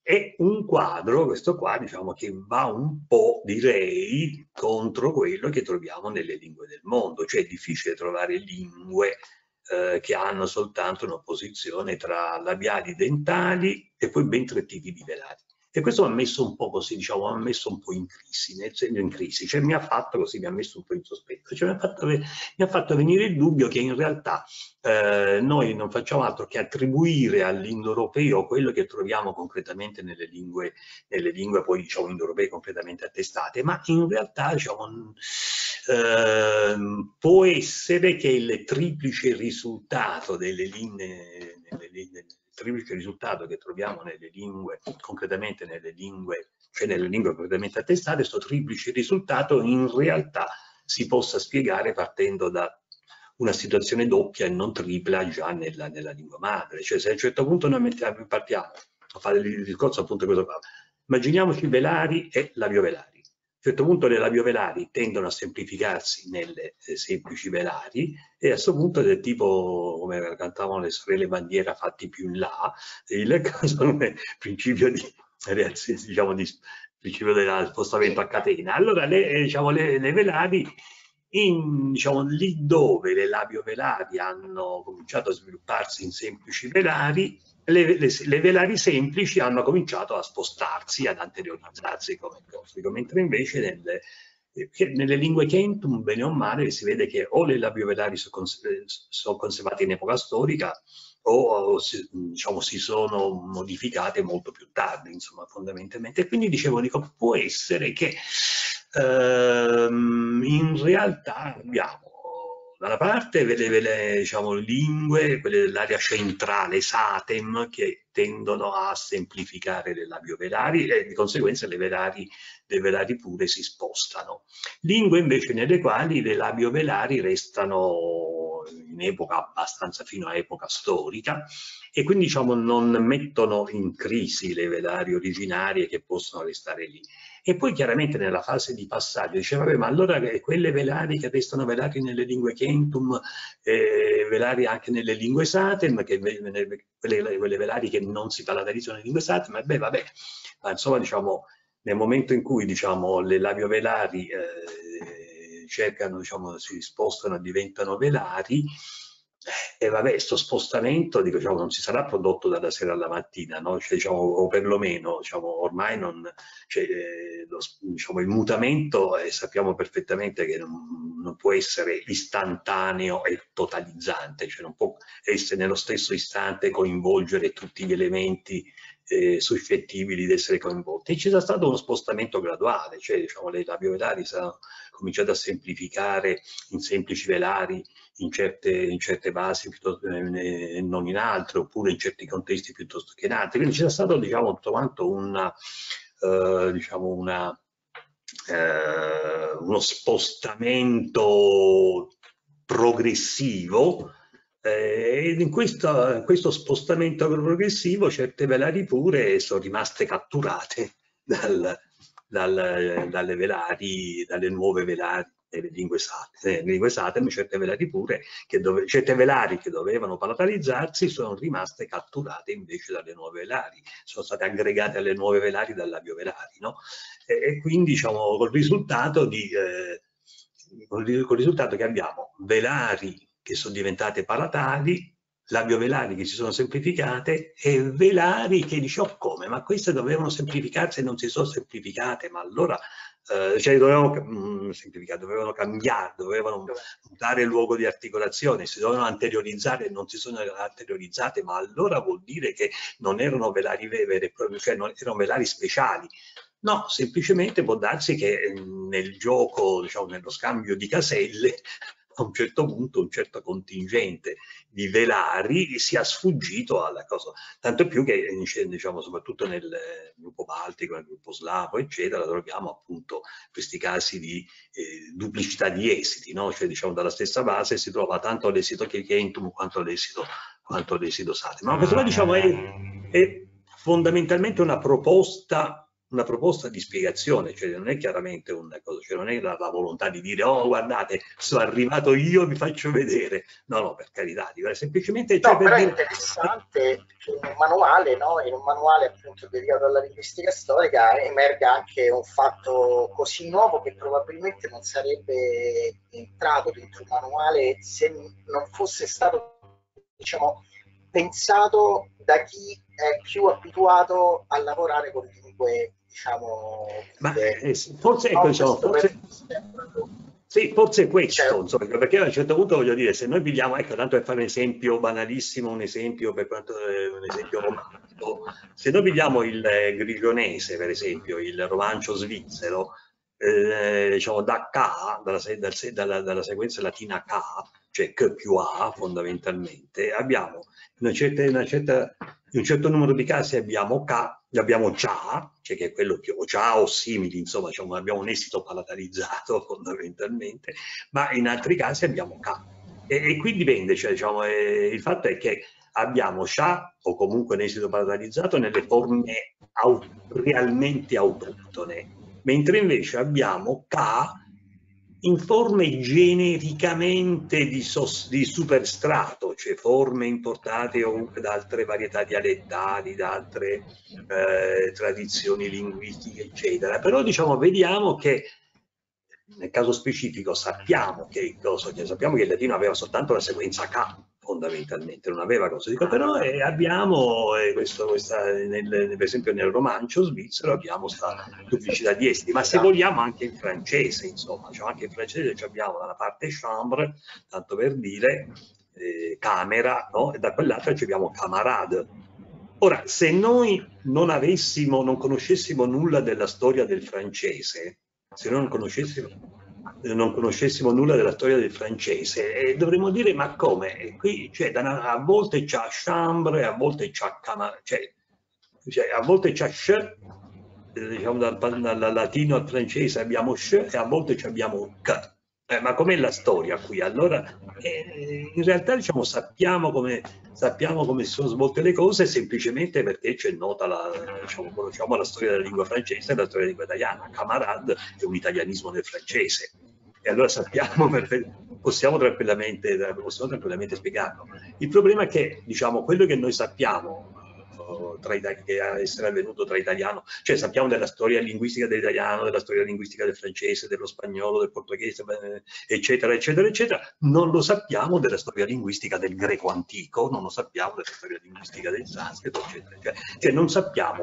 è un quadro, questo qua, diciamo, che va un po', direi, contro quello che troviamo nelle lingue del mondo, cioè è difficile trovare lingue eh, che hanno soltanto un'opposizione tra labiali, dentali e poi ben tre tipi di velari. E questo mi ha messo un po' così, diciamo, mi ha messo un po' in crisi, nel, in crisi, cioè mi ha fatto così, mi ha messo un po' in sospetto, cioè mi ha fatto, mi ha fatto venire il dubbio che in realtà eh, noi non facciamo altro che attribuire all'indoeuropeo quello che troviamo concretamente nelle lingue, nelle lingue poi diciamo indoeuropee completamente attestate, ma in realtà diciamo, eh, può essere che il triplice risultato delle linee, nelle linee triplice risultato che troviamo nelle lingue, concretamente nelle lingue, cioè nelle lingue concretamente attestate, questo triplice risultato in realtà si possa spiegare partendo da una situazione doppia e non tripla già nella, nella lingua madre. Cioè se a un certo punto noi mettiamo, partiamo a fare il discorso appunto questo qua, immaginiamoci velari e labiovelari. A un certo punto le labiovelari tendono a semplificarsi nelle eh, semplici velari e a questo punto del tipo, come cantavano le sorelle bandiera fatti più in là, il principio di reazione, diciamo, di principio dello spostamento a catena. Allora le, diciamo, le, le velari, in, diciamo, lì dove le labiovelari hanno cominciato a svilupparsi in semplici velari, Le, le, le velari semplici hanno cominciato a spostarsi, ad anteriorizzarsi come cosico, mentre invece nelle, eh, nelle lingue Kentum, bene o male, si vede che o le labiovelari sono, cons sono conservate in epoca storica o, o si, diciamo, si sono modificate molto più tardi, insomma, fondamentalmente. E quindi dicevo, dico, può essere che ehm, in realtà abbiamo da una parte le, le diciamo, lingue, quelle dell'area centrale, SATEM, che tendono a semplificare le labiovelari e di conseguenza le velari, le velari pure si spostano. Lingue invece nelle quali le labiovelari restano in epoca abbastanza fino a epoca storica e quindi diciamo, non mettono in crisi le velari originarie che possono restare lì. E poi chiaramente nella fase di passaggio diceva, vabbè, ma allora quelle velari che restano velari nelle lingue Kentum, eh, velari anche nelle lingue Satem, che, quelle, quelle velari che non si palatalizzano nelle lingue Satem, ma beh, vabbè, ma insomma, diciamo, nel momento in cui diciamo, le labiovelari eh, cercano, diciamo, si spostano e diventano velari, e vabbè, questo spostamento dico, diciamo, non si sarà prodotto dalla sera alla mattina, no? Cioè, diciamo, o perlomeno diciamo, ormai non, cioè, eh, lo, diciamo, il mutamento eh, sappiamo perfettamente che non, non può essere istantaneo e totalizzante, cioè non può essere nello stesso istante coinvolgere tutti gli elementi eh, suscettibili di essere coinvolti. E ci sarà stato uno spostamento graduale, cioè diciamo, le labiovelari saranno cominciate a semplificare in semplici velari in certe, in certe basi piuttosto eh, non in altre, oppure in certi contesti piuttosto che in altri. Quindi c'è stato diciamo tutto quanto una, eh, diciamo una, eh, uno spostamento progressivo eh, e in questo, in questo spostamento progressivo certe velari pure sono rimaste catturate dal, dal, dalle velari, dalle nuove velari nelle lingue Satem, nelle lingue Satem certe velari pure, che dove, certe velari che dovevano palatalizzarsi sono rimaste catturate invece dalle nuove velari, sono state aggregate alle nuove velari dal labiovelari, no? E, e quindi diciamo col risultato di eh, col, col risultato che abbiamo velari che sono diventate palatali, labiovelari che si sono semplificate e velari che dice oh come, ma queste dovevano semplificarsi e non si sono semplificate, ma allora eh, cioè dovevano mh, semplificare, dovevano cambiare, dovevano mutare il luogo di articolazione, si dovevano anteriorizzare e non si sono anteriorizzate, ma allora vuol dire che non erano velari veri e propri, cioè non erano velari speciali. No, semplicemente può darsi che nel gioco, diciamo, nello scambio di caselle, a un certo punto un certo contingente di velari sia sfuggito alla cosa, tanto più che diciamo soprattutto nel gruppo baltico, nel gruppo slavo eccetera troviamo appunto questi casi di eh, duplicità di esiti, no? Cioè diciamo dalla stessa base si trova tanto l'esito Kentum quanto l'esito quanto l'esito Satem, ma questo qua diciamo è, è fondamentalmente una proposta una proposta di spiegazione, cioè non è chiaramente una cosa, cioè non è la, la volontà di dire oh guardate sono arrivato io vi faccio vedere, no no per carità, semplicemente cioè no, per però dire... è interessante che in un manuale, no? In un manuale appunto dedicato alla linguistica storica emerga anche un fatto così nuovo che probabilmente non sarebbe entrato dentro un manuale se non fosse stato, diciamo, pensato da chi è più abituato a lavorare con lingue, diciamo, Ma vive. eh, forse, ecco, No, diciamo, questo per forse, sì, forse è questo, certo. insomma, perché a un certo punto voglio dire, se noi pigliamo, ecco, tanto per fare un esempio banalissimo, un esempio per quanto è un esempio romanzo, se noi pigliamo il eh, grigionese, per esempio, il romancio svizzero, eh, diciamo da K, dalla, dal, dalla, dalla sequenza latina K, cioè K più A fondamentalmente, abbiamo una certa, una certa, in un certo numero di casi abbiamo K, abbiamo Cha, cioè che è quello più, o Cha o simili, insomma, diciamo, abbiamo un esito palatalizzato fondamentalmente, ma in altri casi abbiamo K. E, e qui dipende, cioè, diciamo, eh, il fatto è che abbiamo Cha o comunque un esito palatalizzato nelle forme au realmente autoctone, mentre invece abbiamo K in forme genericamente di, di superstrato, cioè forme importate comunque da altre varietà dialettali, da altre eh, tradizioni linguistiche, eccetera. Però diciamo, vediamo che nel caso specifico sappiamo che, cosa, che, sappiamo che il latino aveva soltanto la sequenza K, fondamentalmente, non aveva cosa dico, però eh, abbiamo, eh, questo, questa, nel, per esempio nel romancio svizzero abbiamo questa duplicità di esti, ma se vogliamo anche in francese, insomma, cioè anche in francese abbiamo dalla parte chambre, tanto per dire, eh, camera, no? E da quell'altra abbiamo camarade. Ora, se noi non avessimo, non conoscessimo nulla della storia del francese, se noi non conoscessimo, non conoscessimo nulla della storia del francese, eh, dovremmo dire ma come? E qui, cioè, da, a volte c'ha chambre, a volte c'ha camarade, cioè, cioè, a volte c'ha ch, diciamo dal, dal latino al francese abbiamo ch e a volte abbiamo k. Eh, ma com'è la storia qui? Allora, eh, in realtà diciamo, sappiamo come, sappiamo come si sono svolte le cose semplicemente perché c'è nota la, diciamo, conosciamo la storia della lingua francese e la storia della lingua italiana. Camarade è un italianismo del francese e allora sappiamo, possiamo tranquillamente, possiamo tranquillamente spiegarlo. Il problema è che, diciamo, quello che noi sappiamo tra che essere avvenuto tra italiano, cioè sappiamo della storia linguistica dell'italiano, della storia linguistica del francese, dello spagnolo, del portoghese, eccetera, eccetera, eccetera, non lo sappiamo della storia linguistica del greco antico, non lo sappiamo della storia linguistica del sanscrito, eccetera, eccetera. Cioè non sappiamo,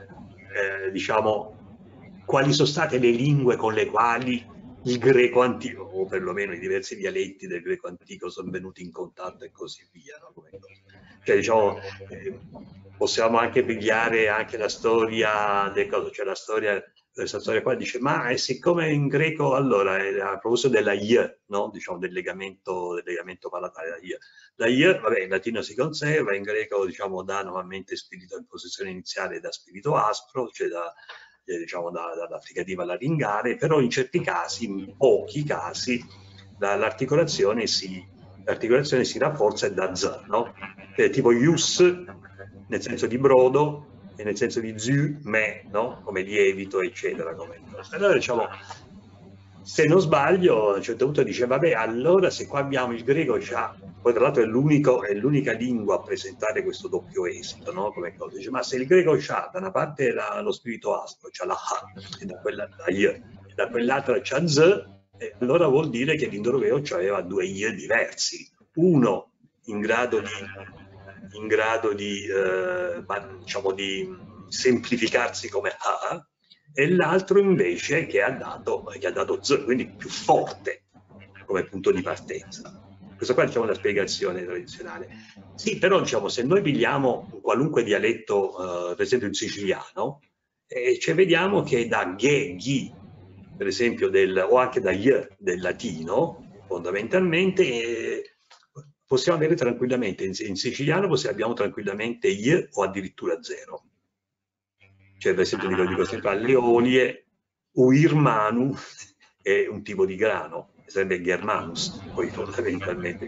eh, diciamo, quali sono state le lingue con le quali il greco antico, o perlomeno i diversi dialetti del greco antico sono venuti in contatto e così via, no? Cioè, diciamo, eh, possiamo anche pigliare anche la storia, del, cioè la storia, questa storia qua dice, ma eh, siccome in greco, allora, a proposito della I, no? Diciamo del legamento, del legamento palatale, la I, la I, vabbè, in latino si conserva, in greco, diciamo, dà nuovamente spirito in posizione iniziale da spirito aspro, cioè da, eh, diciamo, da, dall'afficativa laringare, però in certi casi, in pochi casi, l'articolazione si, l'articolazione si rafforza e da z, no? Eh, tipo ius nel senso di brodo e nel senso di zu, me, no? Come lievito, eccetera. Come... Allora diciamo, se non sbaglio, a un certo punto dice, vabbè, allora se qua abbiamo il greco, già, poi tra l'altro è l'unica lingua a presentare questo doppio esito, no? Come cosa? Dice, ma se il greco c'ha da una parte la, lo spirito aspro, c'ha la ha, e da quella la i, e da quell'altra c'ha z, e allora vuol dire che l'indoeuropeo aveva due i diversi, uno in grado di, in grado di, eh, diciamo di semplificarsi come A e l'altro invece che ha dato, che ha dato Z, quindi più forte come punto di partenza. Questa qua diciamo, è la spiegazione tradizionale. Sì, però diciamo, se noi pigliamo qualunque dialetto, eh, per esempio il siciliano, eh, cioè vediamo che da ghe, ghi, per esempio, del, o anche da y del latino, fondamentalmente, eh, possiamo avere tranquillamente, in, in siciliano possiamo, abbiamo tranquillamente y o addirittura zero. Cioè, per esempio, dico, dico sempre alle olie, uir manu è un tipo di grano, sarebbe Germanus, poi fondamentalmente.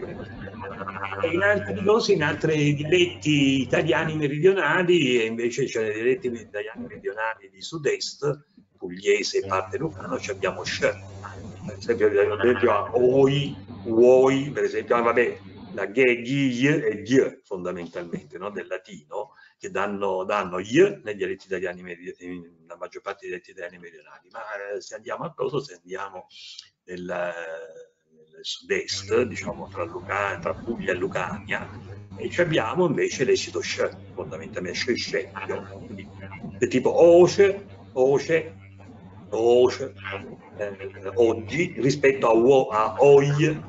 E in altri cose, in altri dialetti italiani meridionali, e invece c'è nei dialetti italiani meridionali di sud-est, pugliese e parte lucano, abbiamo sh. Per esempio, per esempio a oi, uoi, per esempio, ah, vabbè, la ghe, ghi e gh fondamentalmente, no? Del latino, che danno, danno gli nei dialetti italiani meridionali, nella maggior parte dei dialetti italiani meridionali. Ma eh, se andiamo a cosa, se andiamo nel, nel sud-est, diciamo tra, Lucania, tra Puglia e Lucania, e abbiamo invece l'esito sh, fondamentalmente sh, scempio, del tipo oce, oce, oce, eh, oggi rispetto a, uo, a oi,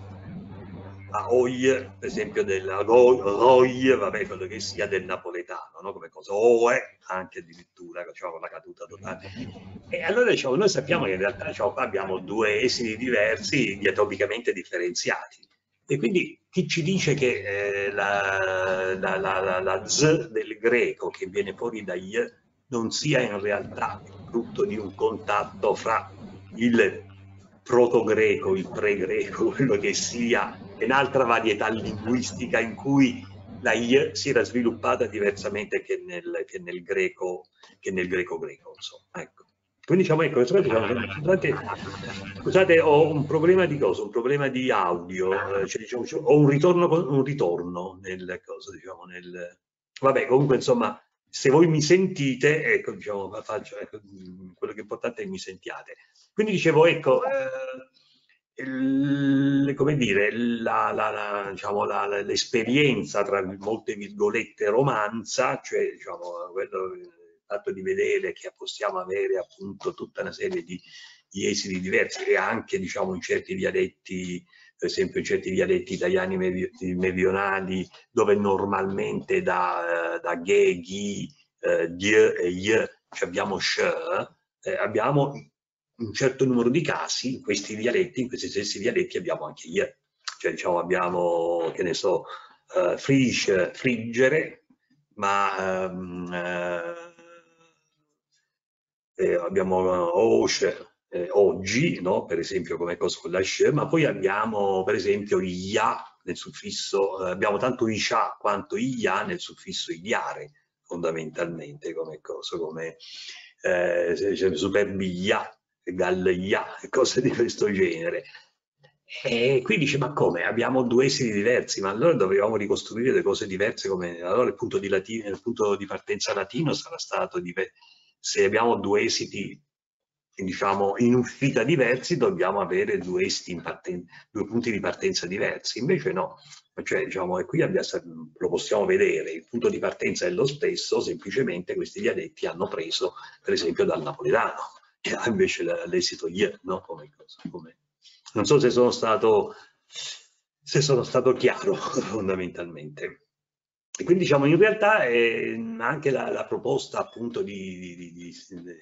a oi, per esempio del roi, vabbè, quello che sia del napoletano, no? Come cosa, oe, anche addirittura, diciamo, la caduta totale. E allora diciamo, noi sappiamo che in realtà diciamo, abbiamo due esiti diversi, diatobicamente differenziati. E quindi chi ci dice che eh, la, la, la, la, la z del greco che viene fuori da i non sia in realtà frutto di un contatto fra il proto-greco, il pre-greco, quello che sia, e un'altra varietà linguistica in cui la I si era sviluppata diversamente che nel, che nel greco, che nel greco-greco, insomma, ecco. Quindi diciamo, ecco, scusate, scusate, ho un problema di cosa? Un problema di audio, eh, cioè, diciamo, ho un ritorno, un ritorno nel cosa, diciamo, nel... Vabbè, comunque, insomma, se voi mi sentite, ecco, diciamo, faccio, ecco, quello che è importante è che mi sentiate. Quindi dicevo, ecco, eh, il, come dire, la, la, la, diciamo, la, l'esperienza, tra molte virgolette, romanza, cioè, diciamo, quello, il fatto di vedere che possiamo avere appunto tutta una serie di, di esiti diversi e anche, diciamo, in certi dialetti, per esempio in certi dialetti italiani meridionali, dove normalmente da, da ghe, ghi, eh, gli e gli abbiamo sh, eh, abbiamo un certo numero di casi, in questi dialetti, in questi stessi dialetti abbiamo anche gli, cioè diciamo abbiamo, che ne so, uh, frisch, friggere, ma um, uh, eh, abbiamo osce, eh, oggi, no? Per esempio come cosa con la sh, ma poi abbiamo per esempio ia nel suffisso, eh, abbiamo tanto isha quanto ia nel suffisso iare, fondamentalmente come cosa, come eh, superbia, gallia, cose di questo genere. E qui dice, ma come? Abbiamo due esiti diversi, ma allora dovevamo ricostruire le cose diverse, come allora il punto di, latino, il punto di partenza latino sarà stato diverso. Se abbiamo due esiti, diciamo, in uscita diversi, dobbiamo avere due esiti in parten- due punti di partenza diversi. Invece no, cioè, diciamo, e qui abbiamo, lo possiamo vedere, il punto di partenza è lo stesso, semplicemente questi dialetti hanno preso, per esempio, dal napoletano, che ha invece l'esito y, no? Come cosa, come... Non so se sono stato, se sono stato chiaro, fondamentalmente. E quindi diciamo in realtà è anche la, la proposta appunto di, di, di, di,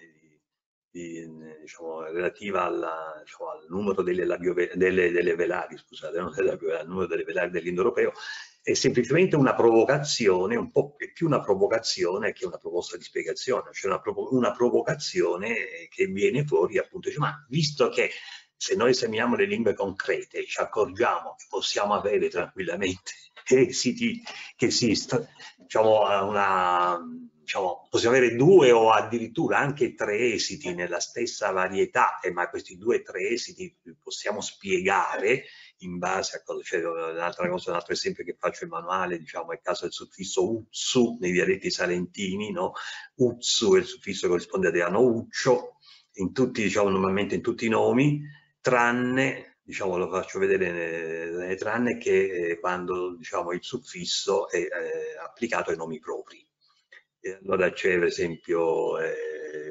di diciamo, relativa alla, diciamo, al numero delle, delle, delle velari, scusate, non delle, al numero delle velari dell'indoeuropeo, è semplicemente una provocazione, un po' più una provocazione che una proposta di spiegazione, cioè una, provo una provocazione che viene fuori appunto, cioè, ma visto che se noi esaminiamo le lingue concrete ci accorgiamo che possiamo avere tranquillamente esiti che si, diciamo, una, diciamo, possiamo avere due o addirittura anche tre esiti nella stessa varietà, eh, ma questi due o tre esiti possiamo spiegare in base a cosa c'è. Un'altra cosa, un altro esempio che faccio in manuale, diciamo, è il caso del suffisso uzzu nei dialetti salentini, no? Uzzu è il suffisso che corrisponde ad Adriano Uccio, in tutti, diciamo, normalmente in tutti i nomi, tranne, diciamo, lo faccio vedere, eh, tranne che eh, quando, diciamo, il suffisso è eh, applicato ai nomi propri. E allora c'è, per esempio, eh,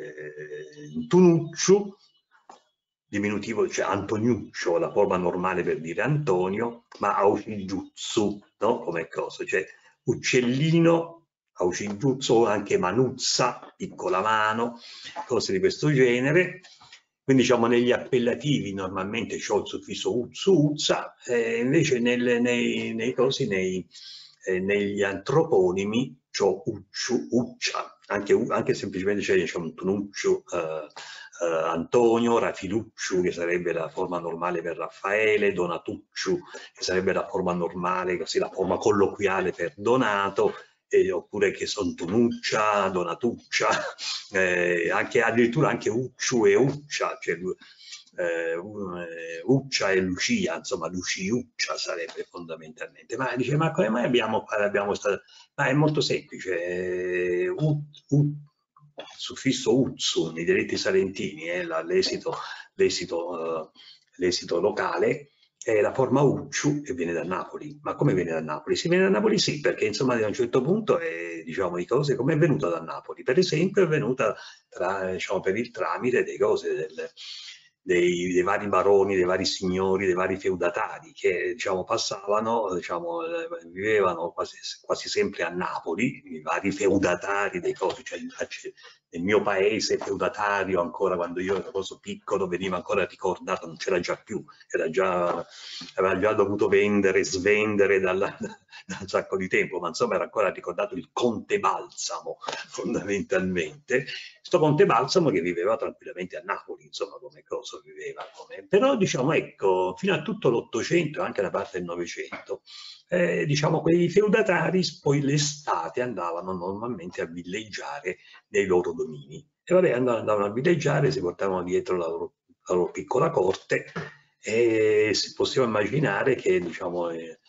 Tunucciu, diminutivo, cioè Antoniuccio, la forma normale per dire Antonio, ma Aushijutsu, no? Come cosa? Cioè uccellino, Aushijutsu, o anche Manuzza, piccola mano, cose di questo genere. Quindi diciamo negli appellativi normalmente c'ho il suffisso uzzu, uzza, e invece nel, nei, nei cosi, nei, eh, negli antroponimi Uccio, Ucciu, Uccia, anche, anche semplicemente c'è diciamo, un Tunucciu, eh, eh, Antonio, Rafilucciu, che sarebbe la forma normale per Raffaele, Donatucciu, che sarebbe la forma normale, così la forma colloquiale per Donato, eh, oppure che sono Tonuccia, Donatuccia, eh, anche, addirittura anche Ucciu e Uccia, cioè, eh, Uccia e Lucia, insomma Luciuccia sarebbe fondamentalmente. Ma dice, ma come mai abbiamo, abbiamo stato... Ma è molto semplice, u, u, suffisso Uzzu nei dialetti salentini, eh, l'esito uh, locale, è la forma Ucciu e viene da Napoli. Ma come viene da Napoli? Si viene da Napoli sì, perché insomma a un certo punto è, diciamo, di cose come è venuta da Napoli. Per esempio è venuta tra, diciamo, per il tramite delle cose del, dei, dei vari baroni, dei vari signori, dei vari feudatari che diciamo, passavano, diciamo, vivevano quasi, quasi sempre a Napoli, i vari feudatari dei cosi, cioè nel mio paese feudatario ancora quando io ero cosa piccolo veniva ancora ricordato, non c'era già più, era già, aveva già dovuto vendere, svendere dalla, da un sacco di tempo, ma insomma era ancora ricordato il Conte Balsamo fondamentalmente, sto Conte Balsamo che viveva tranquillamente a Napoli, insomma come cosa viveva, come... però diciamo ecco, fino a tutto l'Ottocento, anche da parte del Novecento, eh, diciamo quei feudatari poi l'estate andavano normalmente a villeggiare nei loro domini e vabbè andavano a villeggiare, si portavano dietro la loro, la loro piccola corte e si possiamo immaginare che diciamo eh,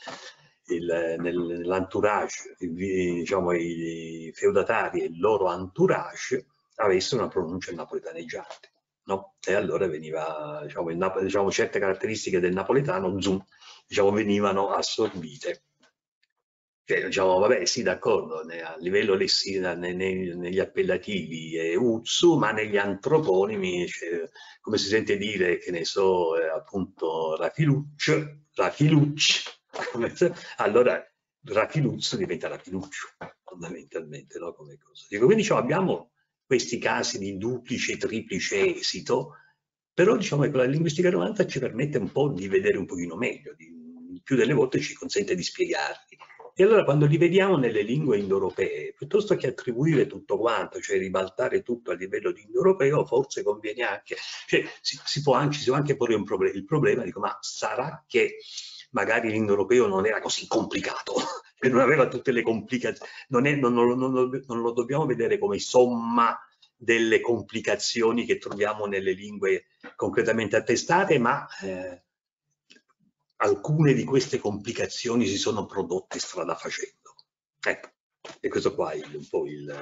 nell'entourage, diciamo i feudatari e il loro entourage avessero una pronuncia napoletaneggiante, no? E allora veniva, diciamo, il, diciamo, certe caratteristiche del napoletano, zoom, diciamo, venivano assorbite. Cioè, diciamo, vabbè, sì, d'accordo, a livello lessino, ne, ne, negli appellativi è Uzzu, ma negli antroponimi, cioè, come si sente dire, che ne so, eh, appunto, Rafiluccio, Rafilucci, allora Rafiluzzo diventa Rafiluccio, fondamentalmente, no? Come cosa. Dico, quindi diciamo, abbiamo questi casi di duplice, triplice esito, però diciamo che la linguistica romana ci permette un po' di vedere un pochino meglio, di, più delle volte ci consente di spiegarli. E allora quando li vediamo nelle lingue indoeuropee, piuttosto che attribuire tutto quanto, cioè ribaltare tutto a livello di indoeuropeo, forse conviene anche, cioè si, si può anche, si può anche porre un problem il problema, dico, ma sarà che magari l'indoeuropeo non era così complicato, che non aveva tutte le complicazioni, non, non, non, non, non lo dobbiamo vedere come somma delle complicazioni che troviamo nelle lingue concretamente attestate, ma eh, alcune di queste complicazioni si sono prodotte strada facendo. Ecco, e questo qua è un po' il...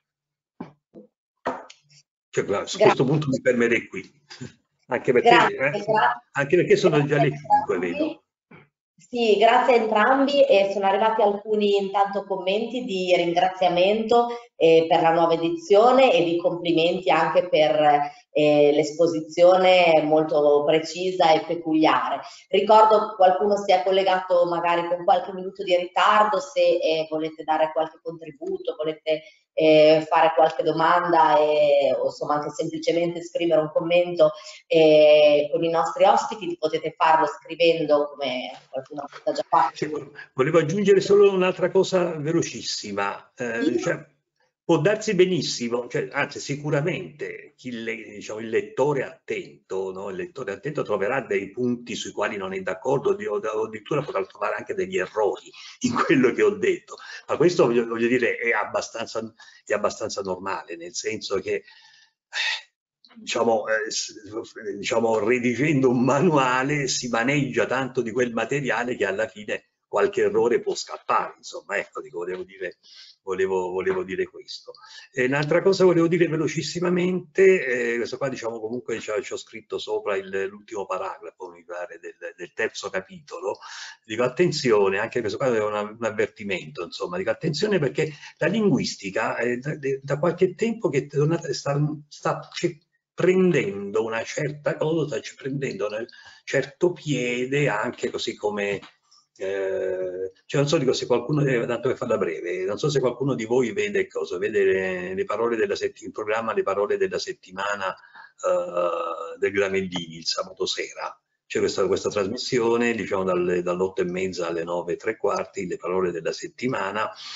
Cioè, su questo punto mi fermerei qui, anche perché, grazie, eh, grazie. Anche perché sono già le cinque, vedo. Sì, grazie a entrambi e sono arrivati alcuni intanto commenti di ringraziamento eh, per la nuova edizione e di complimenti anche per eh, l'esposizione molto precisa e peculiare. Ricordo qualcuno si è collegato magari con qualche minuto di ritardo, se eh, volete dare qualche contributo, volete eh, fare qualche domanda e, o insomma anche semplicemente esprimere un commento eh, con i nostri ospiti, potete farlo scrivendo come qualcuno ha già fatto. Sì, volevo aggiungere solo un'altra cosa velocissima, eh, sì. Cioè, può darsi benissimo, cioè, anzi sicuramente chi le, diciamo, il lettore attento, no? Il lettore attento troverà dei punti sui quali non è d'accordo o addirittura potrà trovare anche degli errori in quello che ho detto, ma questo voglio, voglio dire è abbastanza, è abbastanza normale, nel senso che Diciamo, eh, diciamo, redigendo un manuale si maneggia tanto di quel materiale che alla fine qualche errore può scappare, insomma, ecco, dico, volevo dire, volevo, volevo dire questo. E un'altra cosa volevo dire velocissimamente, eh, questo qua diciamo comunque ci ho scritto sopra l'ultimo paragrafo, mi pare, del, del terzo capitolo, dico attenzione, anche questo qua è un, un avvertimento, insomma, dico attenzione perché la linguistica è da, da qualche tempo che sta, sta prendendo una certa cosa, cioè prendendo un certo piede anche così come, eh, cioè non so dico se qualcuno, tanto per farla breve, non so se qualcuno di voi vede cosa, vede le, le parole della settimana, il programma Le parole della settimana eh, del Granellini il sabato sera. C'è questa, questa trasmissione, diciamo dall'otto e mezza alle nove e tre quarti, le parole della settimana,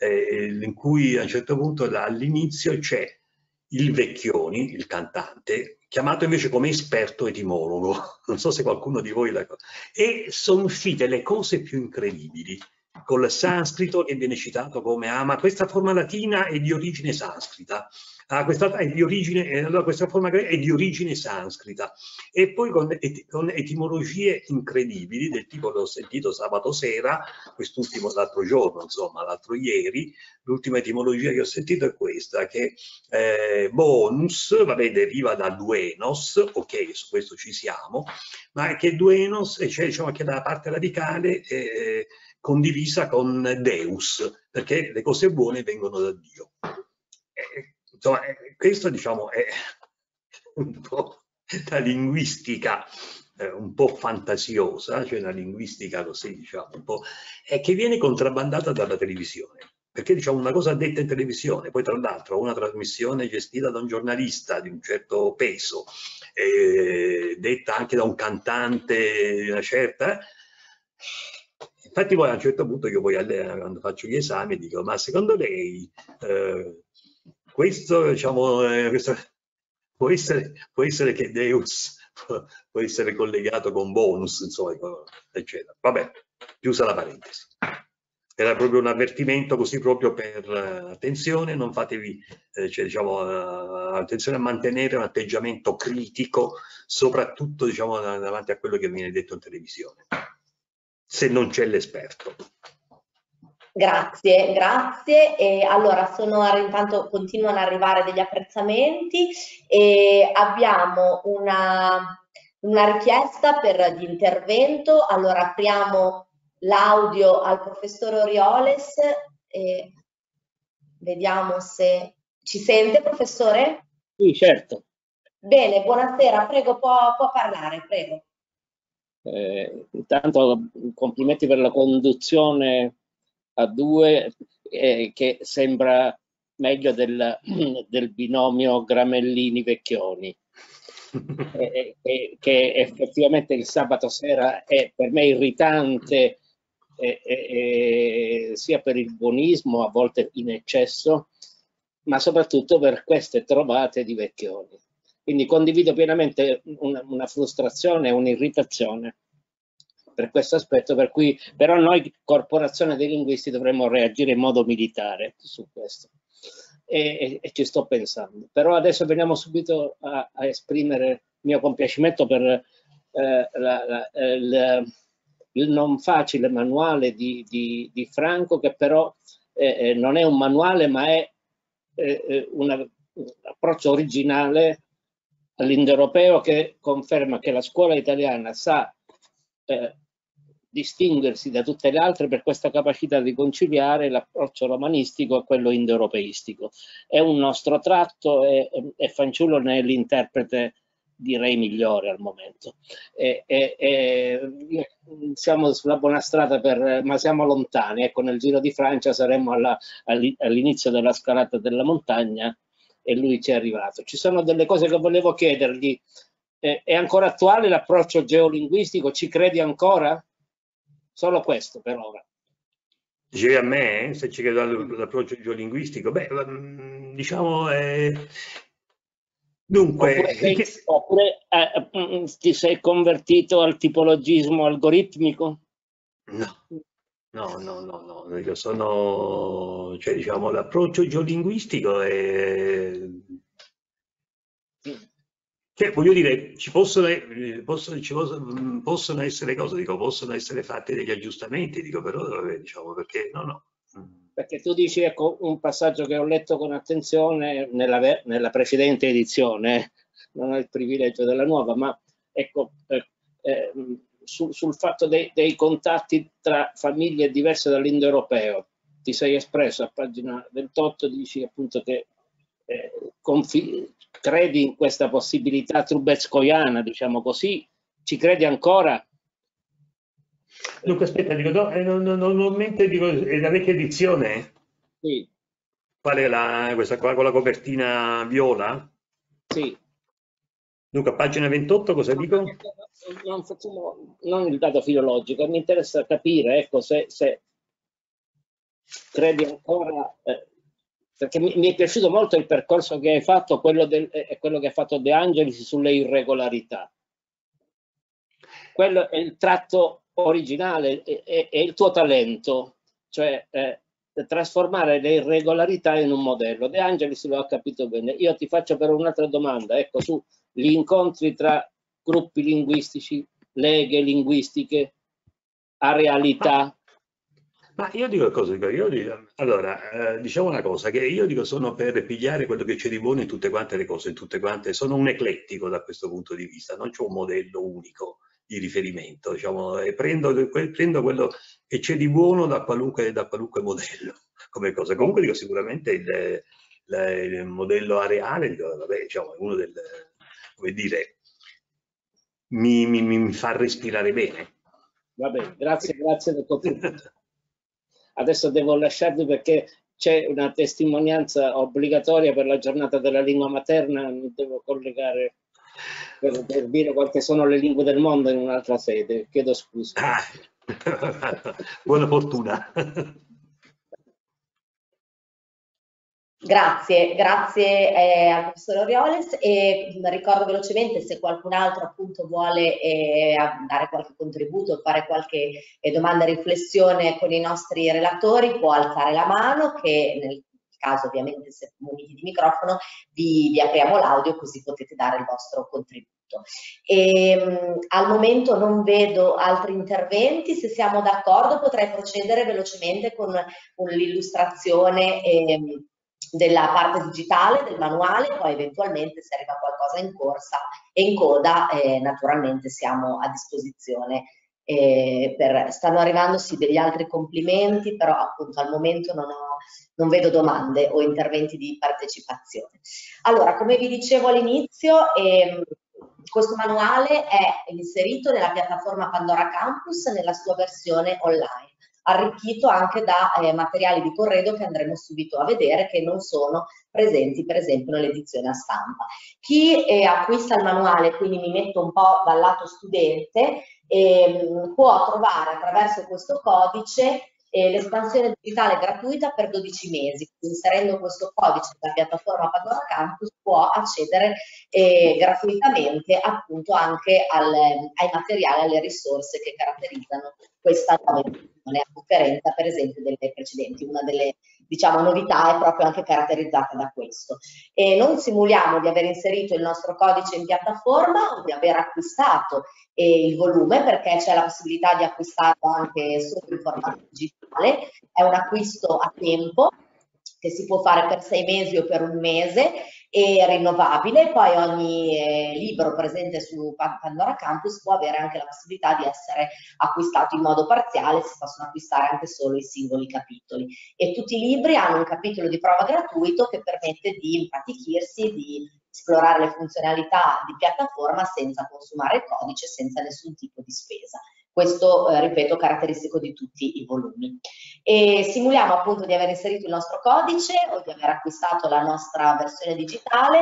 eh, in cui a un certo punto all'inizio c'è il Vecchioni, il cantante, chiamato invece come esperto etimologo, non so se qualcuno di voi la... E sono uscite le cose più incredibili, col sanscrito che viene citato come, ah ma questa forma latina è di origine sanscrita, ah, questa è di origine, allora questa forma è di origine sanscrita, e poi con, et, con etimologie incredibili, del tipo l'ho sentito sabato sera, quest'ultimo l'altro giorno, insomma, l'altro ieri, l'ultima etimologia che ho sentito è questa, che eh, bonus, vabbè, deriva da duenos, ok, su questo ci siamo, ma che duenos, e cioè diciamo che la parte radicale è condivisa con Deus, perché le cose buone vengono da Dio. Eh, insomma, eh, questo diciamo è un po' la linguistica eh, un po' fantasiosa, cioè una linguistica così, diciamo, un po', eh, che viene contrabbandata dalla televisione. Perché diciamo una cosa detta in televisione, poi tra l'altro una trasmissione gestita da un giornalista di un certo peso, eh, detta anche da un cantante di una certa... Infatti poi a un certo punto io poi quando faccio gli esami dico, ma secondo lei eh, questo, diciamo, eh, questo, può, essere, può essere che Deus può, può essere collegato con bonus, insomma, eccetera. Vabbè, chiusa la parentesi. Era proprio un avvertimento così proprio per uh, attenzione, non fatevi, eh, cioè, diciamo, uh, attenzione a mantenere un atteggiamento critico, soprattutto diciamo, davanti a quello che viene detto in televisione, se non c'è l'esperto. Grazie, grazie. E allora, sono, intanto continuano ad arrivare degli apprezzamenti e abbiamo una, una richiesta per di intervento. Allora, apriamo l'audio al professor Orioles e vediamo se ci sente, professore? Sì, certo. Bene, buonasera, prego, può, può parlare, prego. Eh, intanto complimenti per la conduzione a due, eh, che sembra meglio del, del binomio Gramellini-Vecchioni, eh, eh, che effettivamente il sabato sera è per me irritante, eh, eh, sia per il buonismo, a volte in eccesso, ma soprattutto per queste trovate di Vecchioni. Quindi condivido pienamente una, una frustrazione e un'irritazione per questo aspetto, per cui però noi, corporazione dei linguisti, dovremmo reagire in modo militare su questo. E, e, e ci sto pensando. Però adesso veniamo subito a, a esprimere il mio compiacimento per eh, la, la, il, il non facile manuale di, di, di Franco, che però eh, non è un manuale, ma è eh, una, un approccio originale all'indoeuropeo, che conferma che la scuola italiana sa eh, distinguersi da tutte le altre per questa capacità di conciliare l'approccio romanistico e quello indoeuropeistico. È un nostro tratto e, e Fanciullo ne è l'interprete, direi, migliore al momento. E, e, e, siamo sulla buona strada, per, ma siamo lontani. Ecco, nel Giro di Francia saremmo all'inizio della scalata della montagna e lui ci è arrivato. Ci sono delle cose che volevo chiedergli. Eh, è ancora attuale l'approccio geolinguistico? Ci credi ancora? Solo questo per ora. Dicevi a me, se ci credo all'approccio geolinguistico? Beh, diciamo... Eh... Dunque... Oppure, sei, oppure eh, ti sei convertito al tipologismo algoritmico? No. No, no, no, no, io sono, cioè diciamo, l'approccio geolinguistico è... Cioè, voglio dire, ci possono, possono, ci possono, possono essere cose, dico, possono essere fatti degli aggiustamenti, dico, però, vabbè, diciamo, perché, no, no. Perché tu dici, ecco, un passaggio che ho letto con attenzione nella, nella precedente edizione, non ho il privilegio della nuova, ma ecco, eh, eh, sul, sul fatto dei, dei contatti tra famiglie diverse dall'indoeuropeo, ti sei espresso a pagina ventotto, dici appunto che eh, credi in questa possibilità trubezcoiana, diciamo così, ci credi ancora? Dunque aspetta, dico, no, normalmente dico, è la vecchia edizione? Sì. Qual è la, questa qua con la copertina viola? Sì. Dunque a pagina ventotto cosa dico? Non facciamo, non il dato filologico, mi interessa capire, ecco, se, se credi ancora, eh, perché mi, mi è piaciuto molto il percorso che hai fatto, quello, del, eh, quello che ha fatto De Angelis sulle irregolarità. Quello è il tratto originale, è, è, è il tuo talento, cioè eh, trasformare le irregolarità in un modello. De Angelis lo ha capito bene. Io ti faccio però un'altra domanda, ecco, sugli incontri tra gruppi linguistici, leghe linguistiche, arealità. Ma io dico cosa dico, io dico, allora, eh, diciamo una cosa, che io dico sono per pigliare quello che c'è di buono in tutte quante le cose, in tutte quante, sono un eclettico da questo punto di vista, non c'ho un modello unico di riferimento, diciamo, e prendo, prendo quello che c'è di buono da qualunque, da qualunque modello, come cosa. Comunque dico sicuramente il, il, il modello areale, dico, vabbè, diciamo, è uno del, come dire, mi, mi, mi fa respirare bene. Va bene, grazie, grazie del contributo. Adesso devo lasciarvi perché c'è una testimonianza obbligatoria per la giornata della lingua materna, mi devo collegare per, per dire quali sono le lingue del mondo in un'altra sede, chiedo scusa. Ah, buona fortuna. Grazie, grazie eh, al professor Orioles e ricordo velocemente se qualcun altro appunto vuole eh, dare qualche contributo, fare qualche eh, domanda e riflessione con i nostri relatori può alzare la mano che nel caso ovviamente se muniti di microfono vi, vi apriamo l'audio così potete dare il vostro contributo. E, mh, al momento non vedo altri interventi, se siamo d'accordo potrei procedere velocemente con, con l'illustrazione eh, della parte digitale del manuale, poi eventualmente se arriva qualcosa in corsa e in coda eh, naturalmente siamo a disposizione. Eh, per, stanno arrivando sì degli altri complimenti, però appunto al momento non, ho, non vedo domande o interventi di partecipazione. Allora, come vi dicevo all'inizio, ehm, questo manuale è inserito nella piattaforma Pandora Campus nella sua versione online, arricchito anche da eh, materiali di corredo che andremo subito a vedere che non sono presenti per esempio nell'edizione a stampa. Chi eh, acquista il manuale, quindi mi metto un po' dal lato studente, eh, può trovare attraverso questo codice eh, l'espansione digitale gratuita per dodici mesi. Inserendo questo codice nella piattaforma Pandora Campus può accedere eh, gratuitamente appunto anche al, ai materiali, alle risorse che caratterizzano questa nuova edizione, a differenza per esempio delle precedenti. Una delle diciamo, novità è proprio anche caratterizzata da questo. E non simuliamo di aver inserito il nostro codice in piattaforma o di aver acquistato eh, il volume, perché c'è la possibilità di acquistarlo anche solo in formato digitale, è un acquisto a tempo che si può fare per sei mesi o per un mese e rinnovabile, poi ogni eh, libro presente su Pandora Campus può avere anche la possibilità di essere acquistato in modo parziale, si possono acquistare anche solo i singoli capitoli e tutti i libri hanno un capitolo di prova gratuito che permette di impratichirsi, di esplorare le funzionalità di piattaforma senza consumare il codice, senza nessun tipo di spesa. Questo, eh, ripeto, caratteristico di tutti i volumi. E simuliamo appunto di aver inserito il nostro codice o di aver acquistato la nostra versione digitale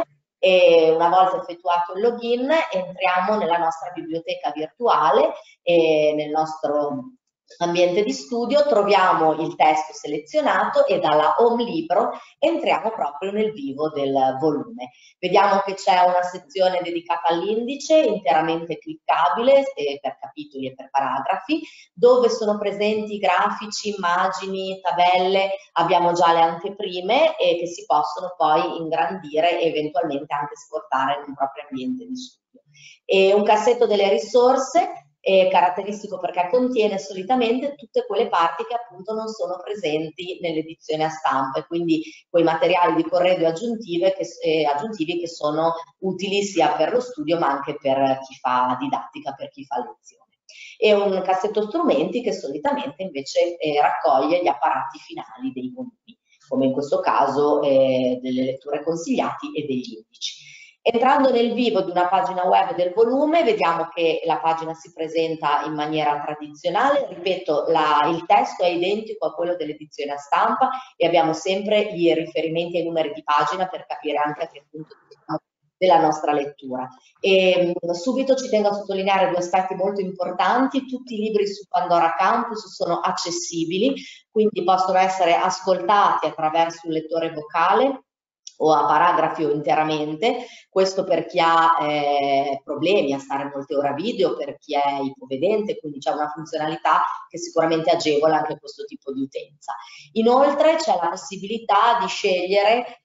e una volta effettuato il login entriamo nella nostra biblioteca virtuale e nel nostro ambiente di studio, troviamo il testo selezionato e dalla home libro entriamo proprio nel vivo del volume. Vediamo che c'è una sezione dedicata all'indice interamente cliccabile eh, per capitoli e per paragrafi, dove sono presenti grafici, immagini, tabelle, abbiamo già le anteprime e che si possono poi ingrandire e eventualmente anche esportare in un proprio ambiente di studio. E un cassetto delle risorse è caratteristico perché contiene solitamente tutte quelle parti che appunto non sono presenti nell'edizione a stampa e quindi quei materiali di corredo aggiuntive che, eh, aggiuntivi che sono utili sia per lo studio ma anche per chi fa didattica, per chi fa lezione. E un cassetto strumenti che solitamente invece eh, raccoglie gli apparati finali dei volumi, come in questo caso eh, delle letture consigliati e degli indici. Entrando nel vivo di una pagina web del volume, vediamo che la pagina si presenta in maniera tradizionale, ripeto, la, il testo è identico a quello dell'edizione a stampa e abbiamo sempre i riferimenti ai numeri di pagina per capire anche a che punto siamo della nostra lettura. E subito ci tengo a sottolineare due aspetti molto importanti: tutti i libri su Pandora Campus sono accessibili, quindi possono essere ascoltati attraverso un lettore vocale o a paragrafi o interamente, questo per chi ha eh, problemi a stare molte ore a video, per chi è ipovedente, quindi c'è una funzionalità che sicuramente agevola anche questo tipo di utenza. Inoltre c'è la possibilità di scegliere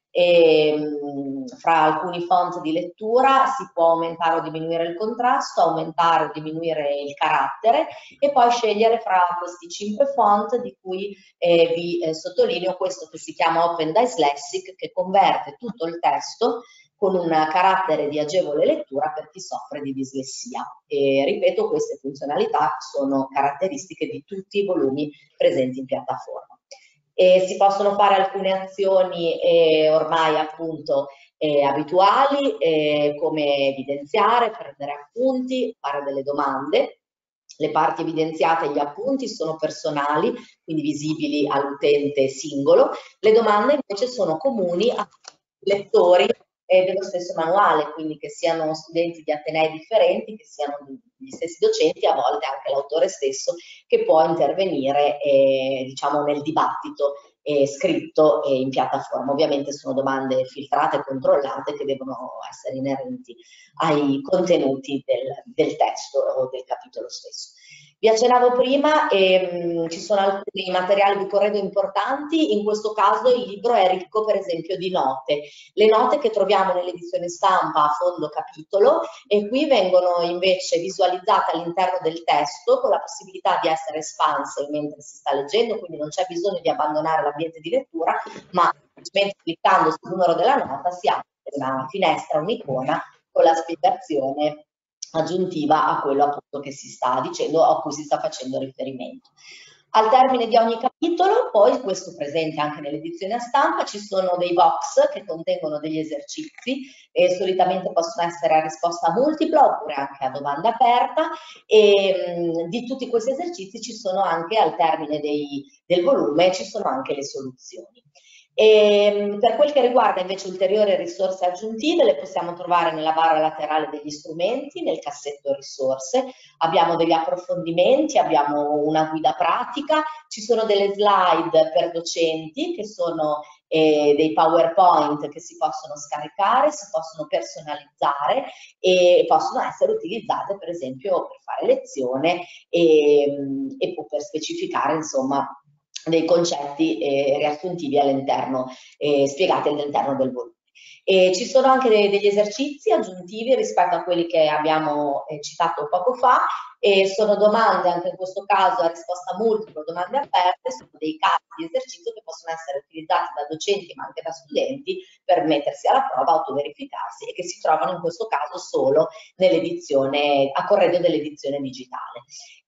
ehm, fra alcuni font di lettura, si può aumentare o diminuire il contrasto, aumentare o diminuire il carattere e poi scegliere fra questi cinque font di cui eh, vi eh, sottolineo questo che si chiama Open Dyslexic, che converte tutto il testo con un carattere di agevole lettura per chi soffre di dislessia. E ripeto, queste funzionalità sono caratteristiche di tutti i volumi presenti in piattaforma. E si possono fare alcune azioni eh, ormai appunto eh, abituali, eh, come evidenziare, prendere appunti, fare delle domande. Le parti evidenziate e gli appunti sono personali, quindi visibili all'utente singolo. Le domande invece sono comuni a lettori eh, dello stesso manuale, quindi che siano studenti di atenei differenti, che siano gli stessi docenti, a volte anche l'autore stesso, che può intervenire eh, diciamo nel dibattito eh, scritto e in piattaforma. Ovviamente sono domande filtrate e controllate che devono essere inerenti ai contenuti del, del testo o del capitolo stesso. Vi accennavo prima, ehm, ci sono alcuni materiali di corredo importanti, in questo caso il libro è ricco per esempio di note, le note che troviamo nell'edizione stampa a fondo capitolo e qui vengono invece visualizzate all'interno del testo con la possibilità di essere espanse mentre si sta leggendo, quindi non c'è bisogno di abbandonare l'ambiente di lettura, ma semplicemente cliccando sul numero della nota si apre una finestra, un'icona con la spiegazione aggiuntiva a quello appunto che si sta dicendo o a cui si sta facendo riferimento. Al termine di ogni capitolo, poi questo presente anche nell'edizione a stampa, ci sono dei box che contengono degli esercizi e solitamente possono essere a risposta multipla oppure anche a domanda aperta e mh, di tutti questi esercizi ci sono anche al termine dei, del volume, ci sono anche le soluzioni. E per quel che riguarda invece ulteriori risorse aggiuntive, le possiamo trovare nella barra laterale degli strumenti, nel cassetto risorse, abbiamo degli approfondimenti, abbiamo una guida pratica, ci sono delle slide per docenti che sono eh, dei PowerPoint che si possono scaricare, si possono personalizzare e possono essere utilizzate per esempio per fare lezione e, e per specificare insomma dei concetti eh, riassuntivi all'interno, eh, spiegati all'interno del volume. E ci sono anche dei, degli esercizi aggiuntivi rispetto a quelli che abbiamo eh, citato poco fa e sono domande, anche in questo caso a risposta multipla, domande aperte, sono dei casi di esercizio che possono essere utilizzati da docenti ma anche da studenti per mettersi alla prova, autoverificarsi e che si trovano in questo caso solo nell'edizione, a corredo dell'edizione digitale.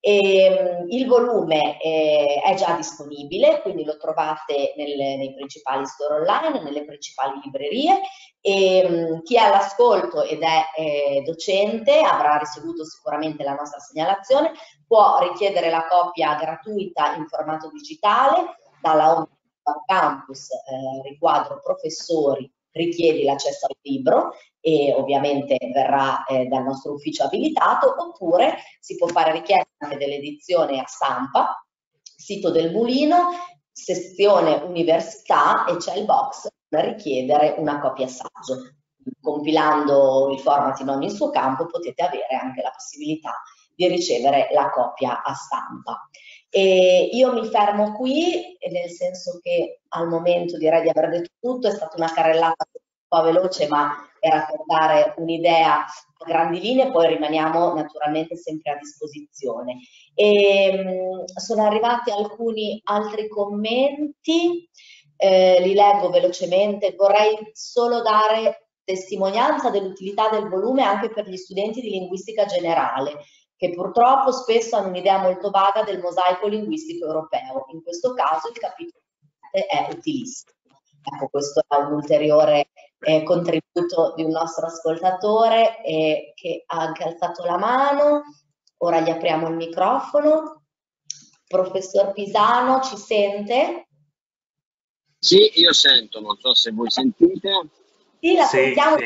E, il volume eh, è già disponibile, quindi lo trovate nel, nei principali store online, nelle principali librerie e um, chi è all'ascolto ed è eh, docente avrà ricevuto sicuramente la nostra segnalazione, può richiedere la copia gratuita in formato digitale dalla home campus eh, riquadro professori richiedi l'accesso al libro e ovviamente verrà eh, dal nostro ufficio abilitato, oppure si può fare richiesta anche dell'edizione a stampa, sito del Mulino, sezione università e c'è il box per richiedere una copia saggio. Compilando il format in ogni suo campo potete avere anche la possibilità di ricevere la copia a stampa. E io mi fermo qui, nel senso che al momento direi di aver detto tutto, è stata una carrellata un po' veloce, ma era per dare un'idea a grandi linee, poi rimaniamo naturalmente sempre a disposizione. E, mh, sono arrivati alcuni altri commenti, eh, li leggo velocemente, vorrei solo dare testimonianza dell'utilità del volume anche per gli studenti di linguistica generale, che purtroppo spesso hanno un'idea molto vaga del mosaico linguistico europeo. In questo caso il capitolo è utilissimo. Ecco, questo è un ulteriore eh, contributo di un nostro ascoltatore eh, che ha anche alzato la mano. Ora gli apriamo il microfono. Professor Pisano, ci sente? Sì, io sento, non so se voi sentite. Sì, la Sì, sentiamo sì.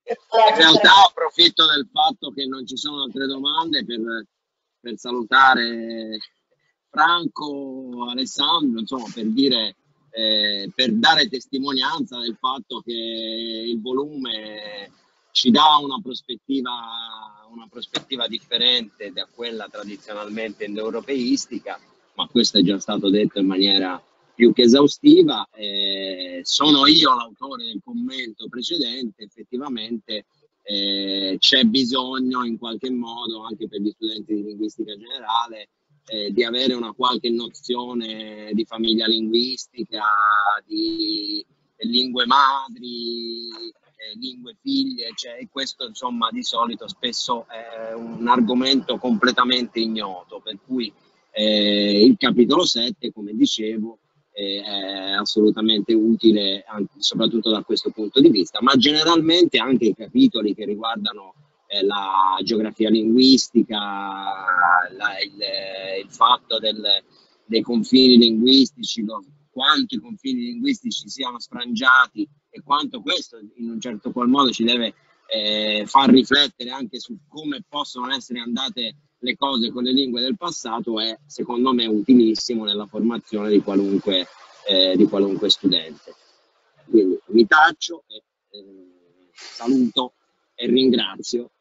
In realtà approfitto del fatto che non ci sono altre domande per, per salutare Franco, Alessandro, insomma, per dire, eh, per dare testimonianza del fatto che il volume ci dà una prospettiva, una prospettiva differente da quella tradizionalmente indoeuropeistica, ma questo è già stato detto in maniera più che esaustiva. Eh, sono io l'autore del commento precedente, effettivamente eh, c'è bisogno in qualche modo anche per gli studenti di linguistica generale eh, di avere una qualche nozione di famiglia linguistica, di lingue madri, eh, lingue figlie, cioè, e questo insomma di solito spesso è un argomento completamente ignoto, per cui eh, il capitolo sette, come dicevo, è assolutamente utile anche, soprattutto da questo punto di vista, ma generalmente anche i capitoli che riguardano eh, la geografia linguistica, la, il, il fatto del, dei confini linguistici, lo, quanto i confini linguistici siano sfrangiati e quanto questo in un certo qual modo ci deve eh, far riflettere anche su come possono essere andate le cose con le lingue del passato, è secondo me utilissimo nella formazione di qualunque, eh, di qualunque studente. Quindi mi taccio, e, eh, saluto e ringrazio.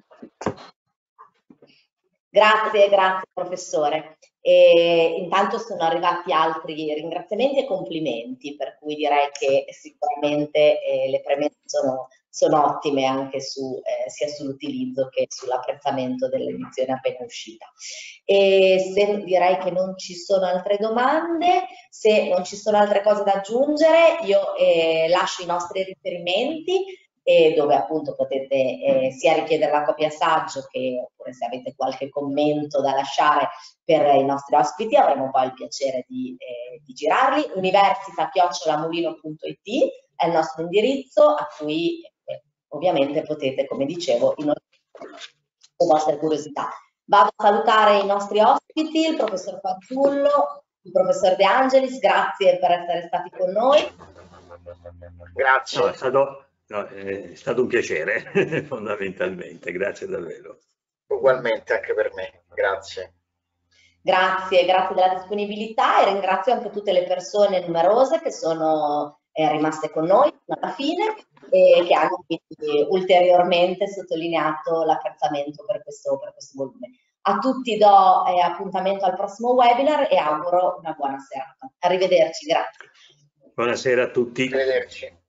Grazie, grazie professore. E intanto sono arrivati altri ringraziamenti e complimenti, per cui direi che sicuramente eh, le premesse sono, sono ottime anche su, eh, sia sull'utilizzo che sull'apprezzamento dell'edizione appena uscita. E se direi che non ci sono altre domande, se non ci sono altre cose da aggiungere, io eh, lascio i nostri riferimenti, e dove appunto potete eh, sia richiedere la copia assaggio che oppure se avete qualche commento da lasciare per i nostri ospiti avremo poi il piacere di, eh, di girarli. università chiocciola mulino punto it è il nostro indirizzo a cui eh, ovviamente potete, come dicevo, inoltrare le vostre curiosità. Vado a salutare i nostri ospiti, il professor Fanciullo, il professor De Angelis, grazie per essere stati con noi. Grazie. No, è stato... No, è stato un piacere, fondamentalmente, grazie davvero. Ugualmente anche per me, grazie. Grazie, grazie della disponibilità e ringrazio anche tutte le persone numerose che sono eh, rimaste con noi alla fine e che hanno quindi ulteriormente sottolineato l'apprezzamento per questo, per questo volume. A tutti do eh, appuntamento al prossimo webinar e auguro una buona serata. Arrivederci, grazie. Buonasera a tutti. Arrivederci.